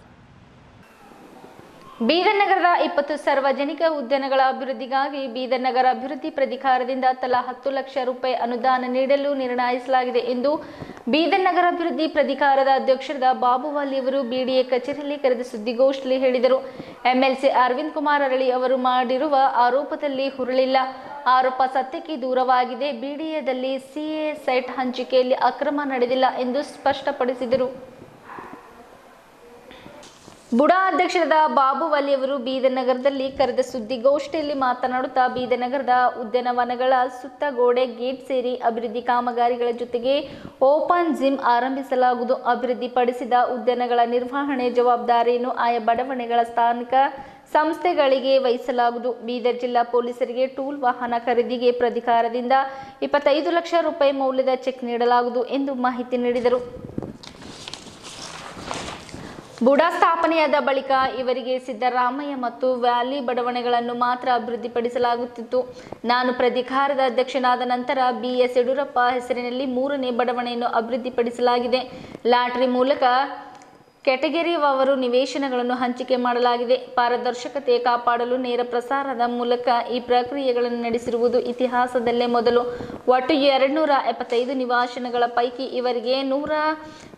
ಬೀದರ್ ನಗರದ ಇಪ್ಪತ್ತು ಸಾರ್ವಜನಿಕ ಉದ್ಯಾನಗಳ ಅಭಿವೃದ್ಧಿಗಾಗಿ ಬೀದರ್ ನಗರ ಅಭಿವೃದ್ಧಿ ಪ್ರಾಧಿಕಾರದಿಂದ ತಲಾ ಹತ್ತು ಲಕ್ಷ ರೂಪಾಯಿ ಅನುದಾನ ನೀಡಲು ನಿರ್ಣಯಿಸಲಾಗಿದೆ ಎಂದು ಬೀದರ್ ನಗರ ಅಭಿವೃದ್ಧಿ ಪ್ರಾಧಿಕಾರದ ಅಧ್ಯಕ್ಷರಾದ ಬಾಬುವಾಲಿ ಅವರು ಬಿಡಿಎ ಕಚೇರಿಯಲ್ಲಿ ಕರೆದ ಸುದ್ದಿಗೋಷ್ಠಿಯಲ್ಲಿ ಹೇಳಿದರು. ಎಂಎಲ್ಸಿ ಅರವಿಂದ್ ಕುಮಾರ್ ಅರಳಿ ಅವರು ಮಾಡಿರುವ ಆರೋಪದಲ್ಲಿ ಹುರುಳಿಲ್ಲ. ಆರೋಪ ಸತ್ಯಕ್ಕೆ ದೂರವಾಗಿದೆ. ಬಿಡಿಎದಲ್ಲಿ ಸಿಎ ಸೈಟ್ ಹಂಚಿಕೆಯಲ್ಲಿ ಅಕ್ರಮ ನಡೆದಿಲ್ಲ ಎಂದು ಸ್ಪಷ್ಟಪಡಿಸಿದರು. ಬುಡಾ ಅಧ್ಯಕ್ಷರಾದ ಬಾಬುವಾಲಿ ಅವರು ಬೀದರ್ ನಗರದಲ್ಲಿ ಕರೆದ ಸುದ್ದಿಗೋಷ್ಠಿಯಲ್ಲಿ ಮಾತನಾಡುತ್ತಾ ಬೀದರ್ ನಗರದ ಉದ್ಯಾನವನಗಳ ಸುತ್ತ ಗೋಡೆ ಗೇಟ್ ಸೇರಿ ಅಭಿವೃದ್ಧಿ ಕಾಮಗಾರಿಗಳ ಜೊತೆಗೆ ಓಪನ್ ಜಿಮ್ ಆರಂಭಿಸಲಾಗುವುದು. ಅಭಿವೃದ್ಧಿಪಡಿಸಿದ ಉದ್ಯಾನಗಳ ನಿರ್ವಹಣೆ ಜವಾಬ್ದಾರಿಯನ್ನು ಆಯಾ ಬಡಾವಣೆಗಳ ಸ್ಥಾನಿಕ ಸಂಸ್ಥೆಗಳಿಗೆ ವಹಿಸಲಾಗುವುದು. ಬೀದರ್ ಜಿಲ್ಲಾ ಪೊಲೀಸರಿಗೆ ಟೂಲ್ ವಾಹನ ಖರೀದಿಗೆ ಪ್ರಾಧಿಕಾರದಿಂದ ಇಪ್ಪತ್ತೈದು ಲಕ್ಷ ರೂಪಾಯಿ ಮೌಲ್ಯದ ಚೆಕ್ ನೀಡಲಾಗುವುದು ಎಂದು ಮಾಹಿತಿ ನೀಡಿದರು. ಬುಡಾ ಸ್ಥಾಪನೆಯಾದ ಬಳಿಕ ಇವರಿಗೆ ಸಿದ್ದರಾಮಯ್ಯ ಮತ್ತು ವ್ಯಾಲಿ ಬಡಾವಣೆಗಳನ್ನು ಮಾತ್ರ ಅಭಿವೃದ್ಧಿಪಡಿಸಲಾಗುತ್ತಿತ್ತು. ನಾನು ಪ್ರಾಧಿಕಾರದ ಅಧ್ಯಕ್ಷನಾದ ನಂತರ ಬಿ ಎಸ್ ಯಡಿಯೂರಪ್ಪ ಹೆಸರಿನಲ್ಲಿ ಮೂರನೇ ಬಡಾವಣೆಯನ್ನು ಅಭಿವೃದ್ಧಿಪಡಿಸಲಾಗಿದೆ. ಲಾಟರಿ ಮೂಲಕ ಕೆಟಗರಿ ಅವರು ನಿವೇಶನಗಳನ್ನು ಹಂಚಿಕೆ ಮಾಡಲಾಗಿದೆ. ಪಾರದರ್ಶಕತೆ ಕಾಪಾಡಲು ನೇರ ಪ್ರಸಾರದ ಮೂಲಕ ಈ ಪ್ರಕ್ರಿಯೆಗಳನ್ನು ನಡೆಸಿರುವುದು ಇತಿಹಾಸದಲ್ಲೇ ಮೊದಲು. ಒಟ್ಟು ಎರಡ್ನೂರ ಎಪ್ಪತ್ತೈದು ನಿವಾಸಗಳ ಪೈಕಿ ಇವರಿಗೆ ನೂರ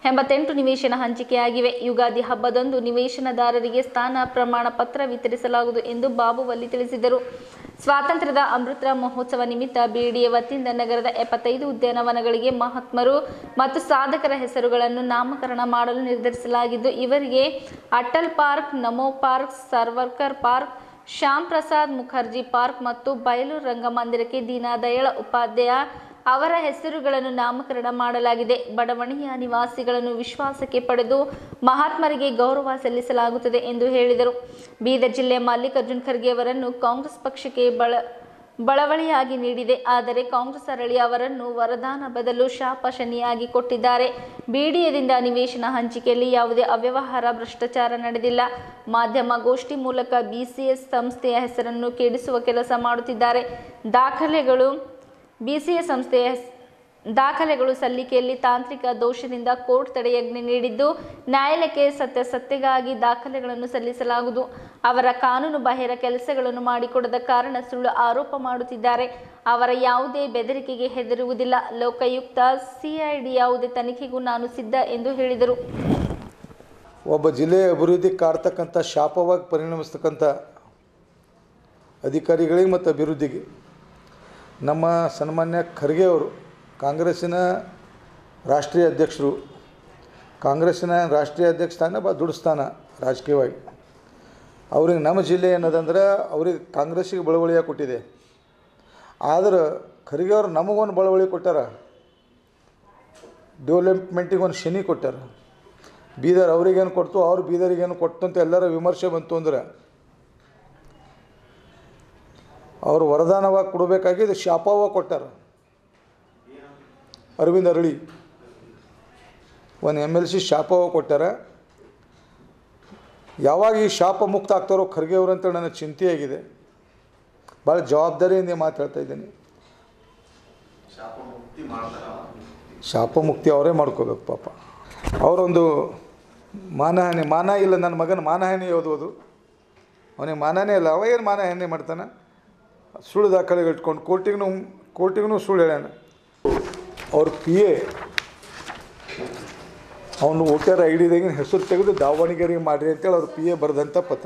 ಎಂಬತ್ತೆಂಟು ನಿವೇಶನ ಹಂಚಿಕೆಯಾಗಿವೆ. ಯುಗಾದಿ ಹಬ್ಬದಂದು ನಿವೇಶನದಾರರಿಗೆ ಸ್ಥಾನ ಪ್ರಮಾಣ ಪತ್ರ ವಿತರಿಸಲಾಗುವುದು ಎಂದು ಬಾಬುವಲ್ಲಿ ತಿಳಿಸಿದರು. ಸ್ವಾತಂತ್ರ್ಯದ ಅಮೃತ ಮಹೋತ್ಸವ ನಿಮಿತ್ತ ಬಿಡಿಎ ವತಿಯಿಂದ ನಗರದ ಎಪ್ಪತ್ತೈದು ಉದ್ಯಾನವನಗಳಿಗೆ ಮಹಾತ್ಮರು ಮತ್ತು ಸಾಧಕರ ಹೆಸರುಗಳನ್ನು ನಾಮಕರಣ ಮಾಡಲು ನಿರ್ಧರಿಸಲಾಗಿದ್ದು, ಇವರಿಗೆ Atal park, Namo park, Savarkar park, Shyam Prasad Mukherjee park ಮತ್ತು ಬಯಲೂರು ರಂಗಮಂದಿರಕ್ಕೆ ದೀನದಯಾಳ ಉಪಾಧ್ಯಾಯ ಅವರ ಹೆಸರುಗಳನ್ನು ನಾಮಕರಣ ಮಾಡಲಾಗಿದೆ. ಬಡಾವಣೆಯ ನಿವಾಸಿಗಳನ್ನು ವಿಶ್ವಾಸಕ್ಕೆ ಪಡೆದು ಮಹಾತ್ಮರಿಗೆ ಗೌರವ ಸಲ್ಲಿಸಲಾಗುತ್ತದೆ ಎಂದು ಹೇಳಿದರು. ಬೀದರ್ ಜಿಲ್ಲೆ ಮಲ್ಲಿಕಾರ್ಜುನ್ ಖರ್ಗೆ ಅವರನ್ನು ಕಾಂಗ್ರೆಸ್ ಪಕ್ಷಕ್ಕೆ ಬಳ ಬಳವಳಿಯಾಗಿ ನೀಡಿದೆ. ಆದರೆ ಕಾಂಗ್ರೆಸ್ ಅರಳಿ ಅವರನ್ನು ವರದಾನ ಬದಲು ಶಾಪ ಶನಿಯಾಗಿ ಕೊಟ್ಟಿದ್ದಾರೆ. ಬಿಡಿಎದಿಂದ ನಿವೇಶನ ಹಂಚಿಕೆಯಲ್ಲಿ ಯಾವುದೇ ಅವ್ಯವಹಾರ, ಭ್ರಷ್ಟಾಚಾರ ನಡೆದಿಲ್ಲ. ಮಾಧ್ಯಮ ಗೋಷ್ಠಿ ಮೂಲಕ ಬಿಸಿಎಸ್ ಸಂಸ್ಥೆಯ ಹೆಸರನ್ನು ಕೆಡಿಸುವ ಕೆಲಸ ಮಾಡುತ್ತಿದ್ದಾರೆ. ದಾಖಲೆಗಳು ಬಿಸಿಎಸ್ ಸಂಸ್ಥೆಯ ದಾಖಲೆಗಳು ಸಲ್ಲಿಕೆಯಲ್ಲಿ ತಾಂತ್ರಿಕ ದೋಷದಿಂದ ಕೋರ್ಟ್ ತಡೆಯಾಜ್ಞೆ ನೀಡಿದ್ದು, ನ್ಯಾಯಾಲಯಕ್ಕೆ ಸತ್ಯಾಸತ್ಯತೆಗಾಗಿ ದಾಖಲೆಗಳನ್ನು ಸಲ್ಲಿಸಲಾಗುವುದು. ಅವರ ಕಾನೂನು ಬಾಹಿರ ಕೆಲಸಗಳನ್ನು ಮಾಡಿಕೊಡದ ಕಾರಣ ಸುಳ್ಳು ಆರೋಪ ಮಾಡುತ್ತಿದ್ದಾರೆ. ಅವರ ಯಾವುದೇ ಬೆದರಿಕೆಗೆ ಹೆದರುವುದಿಲ್ಲ. ಲೋಕಾಯುಕ್ತ, ಸಿಐಡಿ ಯಾವುದೇ ತನಿಖೆಗೂ ನಾನು ಸಿದ್ಧ ಎಂದು ಹೇಳಿದರು. ಒಬ್ಬ ಜಿಲ್ಲೆಯ ಅಭಿವೃದ್ಧಿ ಕಾಡ್ತಕ್ಕಂಥ ಶಾಪವಾಗಿ ಪರಿಣಮಿಸ್ತಕ್ಕಂಥ ಅಧಿಕಾರಿಗಳಿಗೆ ಮತ್ತು ಅಭಿವೃದ್ಧಿಗೆ ನಮ್ಮ ಸನ್ಮಾನ್ಯ ಖರ್ಗೆ ಅವರು ಕಾಂಗ್ರೆಸ್ಸಿನ ರಾಷ್ಟ್ರೀಯ ಅಧ್ಯಕ್ಷರು. ಕಾಂಗ್ರೆಸ್ಸಿನ ರಾಷ್ಟ್ರೀಯ ಅಧ್ಯಕ್ಷ ಸ್ಥಾನ ಭಾಳ ದೊಡ್ಡ ಸ್ಥಾನ ರಾಜಕೀಯವಾಗಿ. ಅವ್ರಿಗೆ ನಮ್ಮ ಜಿಲ್ಲೆ ಏನದಂದ್ರೆ ಅವ್ರಿಗೆ ಕಾಂಗ್ರೆಸ್ಸಿಗೆ ಬಳವಳಿಯಾಗಿ ಕೊಟ್ಟಿದೆ. ಆದ್ರೆ ಖರ್ಗೆ ಅವರು ನಮಗೊಂದು ಬಳವಳಿ ಕೊಟ್ಟಾರ, ಡೆವಲಪ್ಮೆಂಟಿಗೆ ಒಂದು ಶನಿ ಕೊಟ್ಟಾರ. ಬೀದರ್ ಅವ್ರಿಗೇನು ಕೊಡ್ತು, ಅವ್ರು ಬೀದರಿಗೇನು ಕೊಡ್ತು ಅಂತ ಎಲ್ಲರ ವಿಮರ್ಶೆ ಬಂತು ಅಂದ್ರೆ ಅವರು ವರದಾನವಾಗಿ ಕೊಡಬೇಕಾಗಿದ್ದು ಶಾಪವಾಗಿ ಕೊಟ್ಟಾರ. ಅರವಿಂದ್ ಅರಳಿ ಒಂದು ಎಮ್ ಎಲ್ ಸಿ ಶಾಪವಾಗಿ ಕೊಟ್ಟಾರ. ಯಾವಾಗ ಈ ಶಾಪ ಮುಕ್ತ ಆಗ್ತಾರೋ ಖರ್ಗೆ ಅವರು ಅಂತೇಳಿ ನನಗೆ ಚಿಂತೆಯಾಗಿದೆ. ಭಾಳ ಜವಾಬ್ದಾರಿಯಿಂದ ಮಾತಾಡ್ತಾ ಇದ್ದೀನಿ. ಶಾಪ ಮುಕ್ತಿ ಅವರೇ ಮಾಡ್ಕೋಬೇಕು ಪಾಪ. ಅವರೊಂದು ಮಾನಹಾನಿ ಮಾನ ಇಲ್ಲ. ನನ್ನ ಮಗನ ಮಾನಹಾನಿ ಓದೋದು, ಅವನಿಗೆ ಮಾನನೇ ಇಲ್ಲ. ಅವ ಏನು ಮಾನಹಾನಿ ಮಾಡ್ತಾನೆ? ಸುಳ್ಳು ದಾಖಲೆಗಳು ಇಟ್ಕೊಂಡು ಕೋರ್ಟಿಗೂ ಕೋರ್ಟಿಗೂ ಸುಳ್ಳು ಹೇಳ್ಯಾನ. ಅವ್ರ ಪಿ ಎ ಅವನು ವೋಟರ್ ಐ ಡಿದಾಗಿನ ಹೆಸರು ತೆಗೆದು ದಾವಣಗೆರೆಗೆ ಮಾಡಿರಿ ಅಂತೇಳಿ ಅವ್ರ ಪಿ ಎ ಬರೆದಂಥ ಪತ್ರ.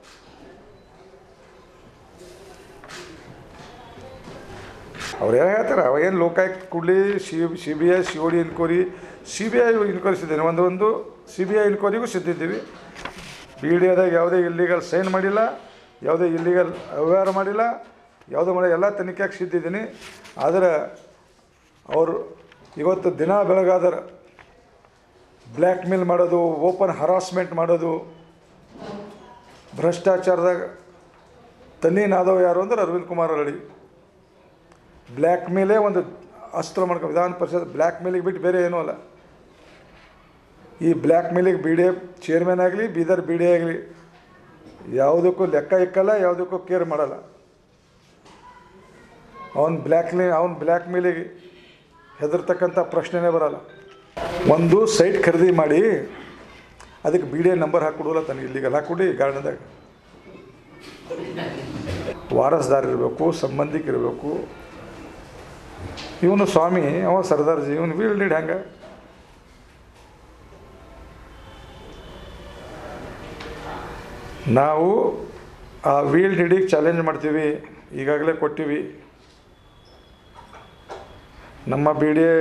ಅವ್ರು ಏನು ಹೇಳ್ತಾರೆ, ಅವ ಏನು ಲೋಕಾಯುಕ್ತ ಕೊಡಲಿ, C C B I C O D inquiry C B I inquiry ಸಿದ್ದೇನೆ. ಒಂದು ಒಂದು ಸಿ ಬಿ ಐ ಇನ್ಕ್ವೈರಿಗೂ ಸಿದ್ದಿದ್ದೀವಿ. ಬಿ ಡಿ ಎದಾಗ ಯಾವುದೇ ಇಲ್ಲಿಗಲ್ ಸೈನ್ ಮಾಡಿಲ್ಲ, ಯಾವುದೇ ಇಲ್ಲಿಗಲ್ ಅವ್ಯವಹಾರ ಮಾಡಿಲ್ಲ, ಯಾವುದೋ ಮಾಡಿ ಎಲ್ಲ ತನಿಖೆಯಾಗಿ ಸಿದ್ದಿದ್ದೀನಿ. ಆದರೆ ಅವರು ಇವತ್ತು ದಿನ ಬೆಳಗಾದ್ರೆ ಬ್ಲ್ಯಾಕ್ ಮೇಲ್ ಮಾಡೋದು, ಓಪನ್ ಹರಾಸ್ಮೆಂಟ್ ಮಾಡೋದು, ಭ್ರಷ್ಟಾಚಾರದಾಗ ತನ್ನೀನಾದವು ಯಾರು ಅಂದ್ರೆ ಅರವಿಂದ್ ಕುಮಾರ್ ಅರಳಿ. ಬ್ಲ್ಯಾಕ್ ಮೇಲೇ ಒಂದು ಅಸ್ತ್ರ ಮಾಡ್ಕೊ ವಿಧಾನ ಪರಿಷತ್ ಬ್ಲ್ಯಾಕ್ ಮೇಲಿಗೆ ಬಿಟ್ಟು ಬೇರೆ ಏನೂ ಅಲ್ಲ. ಈ ಬ್ಲ್ಯಾಕ್ ಮೇಲಿಗೆ ಬಿ ಡಿ ಎ ಚೇರ್ಮನ್ ಆಗಲಿ, ಬೀದರ್ ಬಿ ಡಿ ಎ ಆಗಲಿ, ಯಾವುದಕ್ಕೂ ಲೆಕ್ಕ ಇಕ್ಕಲ್ಲ, ಯಾವುದಕ್ಕೂ ಕೇರ್ ಮಾಡಲ್ಲ. ಅವನು ಬ್ಲ್ಯಾಕ್ ಲೇ ಅವನು ಬ್ಲ್ಯಾಕ್ ಮೇಲಿಗೆ ಹೆದರ್ತಕ್ಕಂಥ ಪ್ರಶ್ನೆನೇ ಬರಲ್ಲ. ಒಂದು ಸೈಟ್ ಖರೀದಿ ಮಾಡಿ ಅದಕ್ಕೆ ಬಿ ಡಿ ಎ ನಂಬರ್ ಹಾಕ್ಕೊಡೋಲ್ಲ ತನಗೆ. ಇಲ್ಲಿಗೆಲ್ಲ ಹಾಕ್ಕೊಡಿ ಗಾರ್ಡನ್ದಾಗ. ವಾರಸ್ದಾರ ಇರಬೇಕು, ಸಂಬಂಧಿಕರಿರಬೇಕು. ಇವನು ಸ್ವಾಮಿ, ಅವ ಸರ್ದಾರ್ಜಿ, ಇವನು ವೀಲ್ ನೀಡಿ ಹಂಗೆ. ನಾವು ಆ ವೀಲ್ ನೀಡಿಗೆ ಚಾಲೆಂಜ್ ಮಾಡ್ತೀವಿ. ಈಗಾಗಲೇ ಕೊಟ್ಟಿವಿ. ನಮ್ಮ ಬಿ ಡಿ ಎ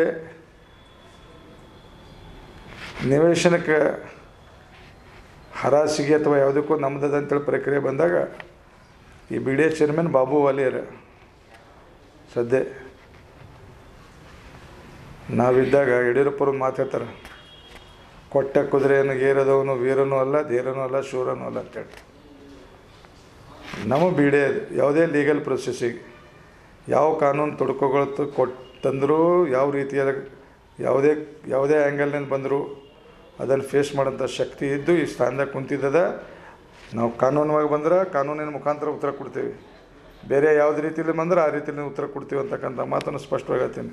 ನಿವೇಶನಕ್ಕೆ ಹರಾಸಿಗೆ ಅಥವಾ ಯಾವುದಕ್ಕೂ ನಮ್ಮದು ಅಂತೇಳಿ ಪ್ರಕ್ರಿಯೆ ಬಂದಾಗ ಈ B D A chairman Babu Waliyar ಸದ್ಯ ನಾವಿದ್ದಾಗ ಯಡಿಯೂರಪ್ಪರು ಮಾತಾಡ್ತಾರೆ, ಕೊಟ್ಟ ಕುದುರೆಯನ್ನು ಏರದವನು ವೀರನೂ ಅಲ್ಲ, ಧೀರನೂ ಅಲ್ಲ, ಶೂರನೂ ಅಲ್ಲ ಅಂತೇಳಿ. ನಮ್ಮ ಬಿ ಡಿ ಎ ಯಾವುದೇ ಲೀಗಲ್ ಪ್ರೊಸೆಸ್ಸಿಗೆ ಯಾವ ಕಾನೂನು ತೊಡಕುಗಳು ಕೊಟ್ಟು ತಂದರೂ, ಯಾವ ರೀತಿಯಾದ ಯಾವುದೇ ಯಾವುದೇ ಆ್ಯಂಗಲ್ನಿಂದ ಬಂದರೂ ಅದನ್ನು ಫೇಸ್ ಮಾಡೋಂಥ ಶಕ್ತಿ ಇದ್ದು ಈ ಸ್ಥಾನದಾಗ ಕುಂತಿದ್ದದ. ನಾವು ಕಾನೂನವಾಗಿ ಬಂದ್ರೆ ಕಾನೂನಿನ ಮುಖಾಂತರ ಉತ್ತರ ಕೊಡ್ತೀವಿ, ಬೇರೆ ಯಾವುದೇ ರೀತಿಯಲ್ಲಿ ಬಂದ್ರೆ ಆ ರೀತಿಯಲ್ಲಿ ಉತ್ತರ ಕೊಡ್ತೀವಿ ಅಂತಕ್ಕಂಥ ಮಾತನ್ನು ಸ್ಪಷ್ಟವಾಗಿ ಹೇಳ್ತೀನಿ.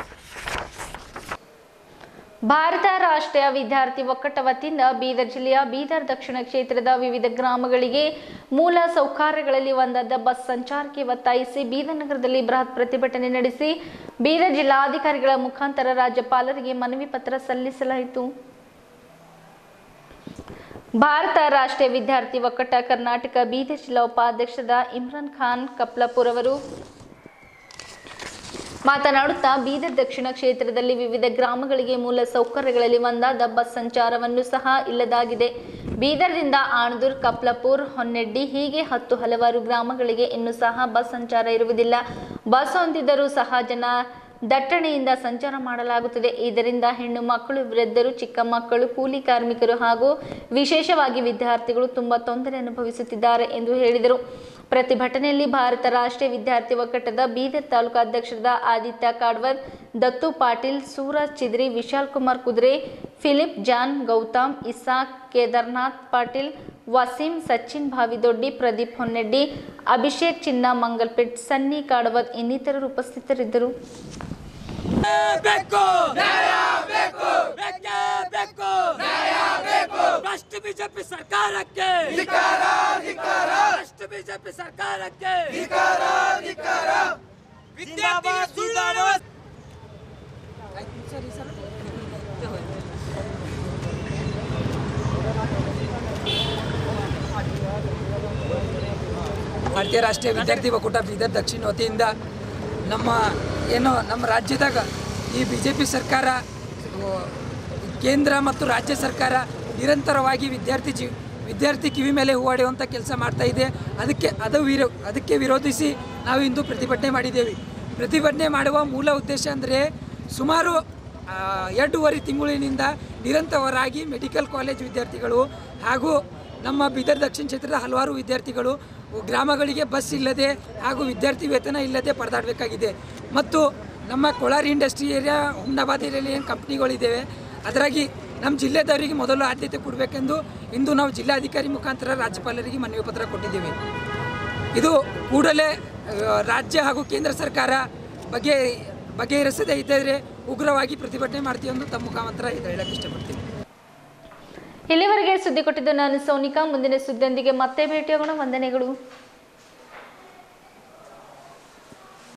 ಭಾರತ ರಾಷ್ಟ್ರೀಯ ವಿದ್ಯಾರ್ಥಿ ಒಕ್ಕೂಟ ವತಿಯಿಂದ ಬೀದರ್ ಜಿಲ್ಲೆಯ ಬೀದರ್ ದಕ್ಷಿಣ ಕ್ಷೇತ್ರದ ವಿವಿಧ ಗ್ರಾಮಗಳಿಗೆ ಮೂಲ ಸೌಕರ್ಯಗಳಲ್ಲಿ ಒಂದಾದ ಬಸ್ ಸಂಚಾರಕ್ಕೆ ಒತ್ತಾಯಿಸಿ ಬೀದರ್ ನಗರದಲ್ಲಿ ಬೃಹತ್ ಪ್ರತಿಭಟನೆ ನಡೆಸಿ ಬೀದರ್ ಜಿಲ್ಲಾಧಿಕಾರಿಗಳ ಮುಖಾಂತರ ರಾಜ್ಯಪಾಲರಿಗೆ ಮನವಿ ಪತ್ರ ಸಲ್ಲಿಸಲಾಯಿತು. ಭಾರತ ರಾಷ್ಟ್ರೀಯ ವಿದ್ಯಾರ್ಥಿ ಒಕ್ಕೂಟ ಕರ್ನಾಟಕ ಬೀದರ್ ಜಿಲ್ಲಾ ಉಪಾಧ್ಯಕ್ಷರಾದ ಇಮ್ರಾನ್ ಖಾನ್ ಕಪ್ಲಾಪುರ್ ಅವರು ಮಾತನಾಡುತ್ತಾ ಬೀದರ್ ದಕ್ಷಿಣ ಕ್ಷೇತ್ರದಲ್ಲಿ ವಿವಿಧ ಗ್ರಾಮಗಳಿಗೆ ಮೂಲ ಸೌಕರ್ಯಗಳಲ್ಲಿ ಒಂದಾದ ಬಸ್ ಸಂಚಾರವನ್ನು ಸಹ ಇಲ್ಲದಾಗಿದೆ. ಬೀದರ್ದಿಂದ ಆಣದೂರ್, ಕಪ್ಲಾಪುರ್, ಹೊನ್ನೆಡ್ಡಿ ಹೀಗೆ ಹತ್ತು ಹಲವಾರು ಗ್ರಾಮಗಳಿಗೆ ಇನ್ನೂ ಸಹ ಬಸ್ ಸಂಚಾರ ಇರುವುದಿಲ್ಲ. ಬಸ್ ಹೊಂದಿದ್ದರೂ ಸಹ ಜನ ದಟ್ಟಣೆಯಿಂದ ಸಂಚಾರ ಮಾಡಲಾಗುತ್ತದೆ. ಇದರಿಂದ ಹೆಣ್ಣು ಮಕ್ಕಳು, ವೃದ್ಧರು, ಚಿಕ್ಕ ಮಕ್ಕಳು, ಕೂಲಿ ಕಾರ್ಮಿಕರು ಹಾಗೂ ವಿಶೇಷವಾಗಿ ವಿದ್ಯಾರ್ಥಿಗಳು ತುಂಬಾ ತೊಂದರೆ ಅನುಭವಿಸುತ್ತಿದ್ದಾರೆ ಎಂದು ಹೇಳಿದರು. ಪ್ರತಿಭಟನೆಯಲ್ಲಿ ಭಾರತ ರಾಷ್ಟ್ರೀಯ ವಿದ್ಯಾರ್ಥಿ ಒಕ್ಕೂಟದ ಬೀದರ್ ತಾಲೂಕು ಅಧ್ಯಕ್ಷರಾದ ಆದಿತ್ಯ ಕಾಡ್ವರ್, ದತ್ತು Patil, Suraj Chidri, Vishal Kumar Kudre, Philip John, Gautam, Isaac, Kedarnath Patil, Wasim, Sachin Bhavidoddi, Pradeep Honneddi, Abhishek Chinna Mangalpet, ಸನ್ನಿ ಕಾಡ್ವರ್ ಇನ್ನಿತರರು ಉಪಸ್ಥಿತರಿದ್ದರು. ಭ್ರಷ್ಟ ಬಿಜೆಪಿ ಸರ್ಕಾರಕ್ಕೆ ಭ್ರಷ್ಟ ಬಿಜೆಪಿ ಸರ್ಕಾರಕ್ಕೆ ಭಾರತೀಯ ರಾಷ್ಟ್ರೀಯ ವಿದ್ಯಾರ್ಥಿ ಒಕ್ಕೂಟ ಬೀದರ್ ದಕ್ಷಿಣ ವತಿಯಿಂದ ನಮ್ಮ ಏನು ನಮ್ಮ ರಾಜ್ಯದಾಗ ಈ ಬಿ ಜೆ ಪಿ ಸರ್ಕಾರ, ಕೇಂದ್ರ ಮತ್ತು ರಾಜ್ಯ ಸರ್ಕಾರ ನಿರಂತರವಾಗಿ ವಿದ್ಯಾರ್ಥಿ ಜೀವ ವಿದ್ಯಾರ್ಥಿ ಕಿವಿ ಮೇಲೆ ಹೂವಾಡುವಂಥ ಕೆಲಸ ಮಾಡ್ತಾ ಇದೆ. ಅದಕ್ಕೆ ಅದು ವಿರೋ ಅದಕ್ಕೆ ವಿರೋಧಿಸಿ ನಾವು ಇಂದು ಪ್ರತಿಭಟನೆ ಮಾಡಿದ್ದೇವೆ. ಪ್ರತಿಭಟನೆ ಮಾಡುವ ಮೂಲ ಉದ್ದೇಶ ಅಂದರೆ ಸುಮಾರು ಎರಡೂವರೆ ತಿಂಗಳಿನಿಂದ ನಿರಂತರವಾಗಿ ಮೆಡಿಕಲ್ ಕಾಲೇಜ್ ವಿದ್ಯಾರ್ಥಿಗಳು ಹಾಗೂ ನಮ್ಮ ಬೀದರ್ ದಕ್ಷಿಣ ಕ್ಷೇತ್ರದ ಹಲವಾರು ವಿದ್ಯಾರ್ಥಿಗಳು ಗ್ರಾಮಗಳಿಗೆ ಬಸ್ ಇಲ್ಲದೆ ಹಾಗೂ ವಿದ್ಯಾರ್ಥಿ ವೇತನ ಇಲ್ಲದೆ ಪರದಾಡಬೇಕಾಗಿದೆ. ಮತ್ತು ನಮ್ಮ ಕೋಲಾರ ಇಂಡಸ್ಟ್ರಿ ಏರಿಯಾ, ಹುಮ್ನಾಬಾದ್ ಏರಿಯಲ್ಲಿ ಏನು ಕಂಪ್ನಿಗಳಿದ್ದೇವೆ ಅದರಾಗಿ ನಮ್ಮ ಜಿಲ್ಲೆದವರಿಗೆ ಮೊದಲು ಆದ್ಯತೆ ಕೊಡಬೇಕೆಂದು ಇಂದು ನಾವು ಜಿಲ್ಲಾಧಿಕಾರಿ ಮುಖಾಂತರ ರಾಜ್ಯಪಾಲರಿಗೆ ಮನವಿ ಪತ್ರ ಕೊಟ್ಟಿದ್ದೇವೆ. ಇದು ಕೂಡಲೇ ರಾಜ್ಯ ಹಾಗೂ ಕೇಂದ್ರ ಸರ್ಕಾರ ಬಗ್ಗೆ ಬಗೆಹರಿಸದೇ ಇದ್ದರೆ ಉಗ್ರವಾಗಿ ಪ್ರತಿಭಟನೆ ಮಾಡ್ತೀವಿ ಎಂದು ತಮ್ಮ ಮುಖಾಂತರ ಹೇಳಕ್ಕೆ ಇಷ್ಟಪಡ್ತೀನಿ. ಇಲ್ಲಿವರೆಗೆ ಸುದ್ದಿ ಕೊಟ್ಟಿದ್ದು ನಾನು ಸೋನಿಕಾ. ಮುಂದಿನ ಸುದ್ದಿಯೊಂದಿಗೆ ಮತ್ತೆ ಭೇಟಿಯಾಗೋಣ. ವಂದನೆಗಳು.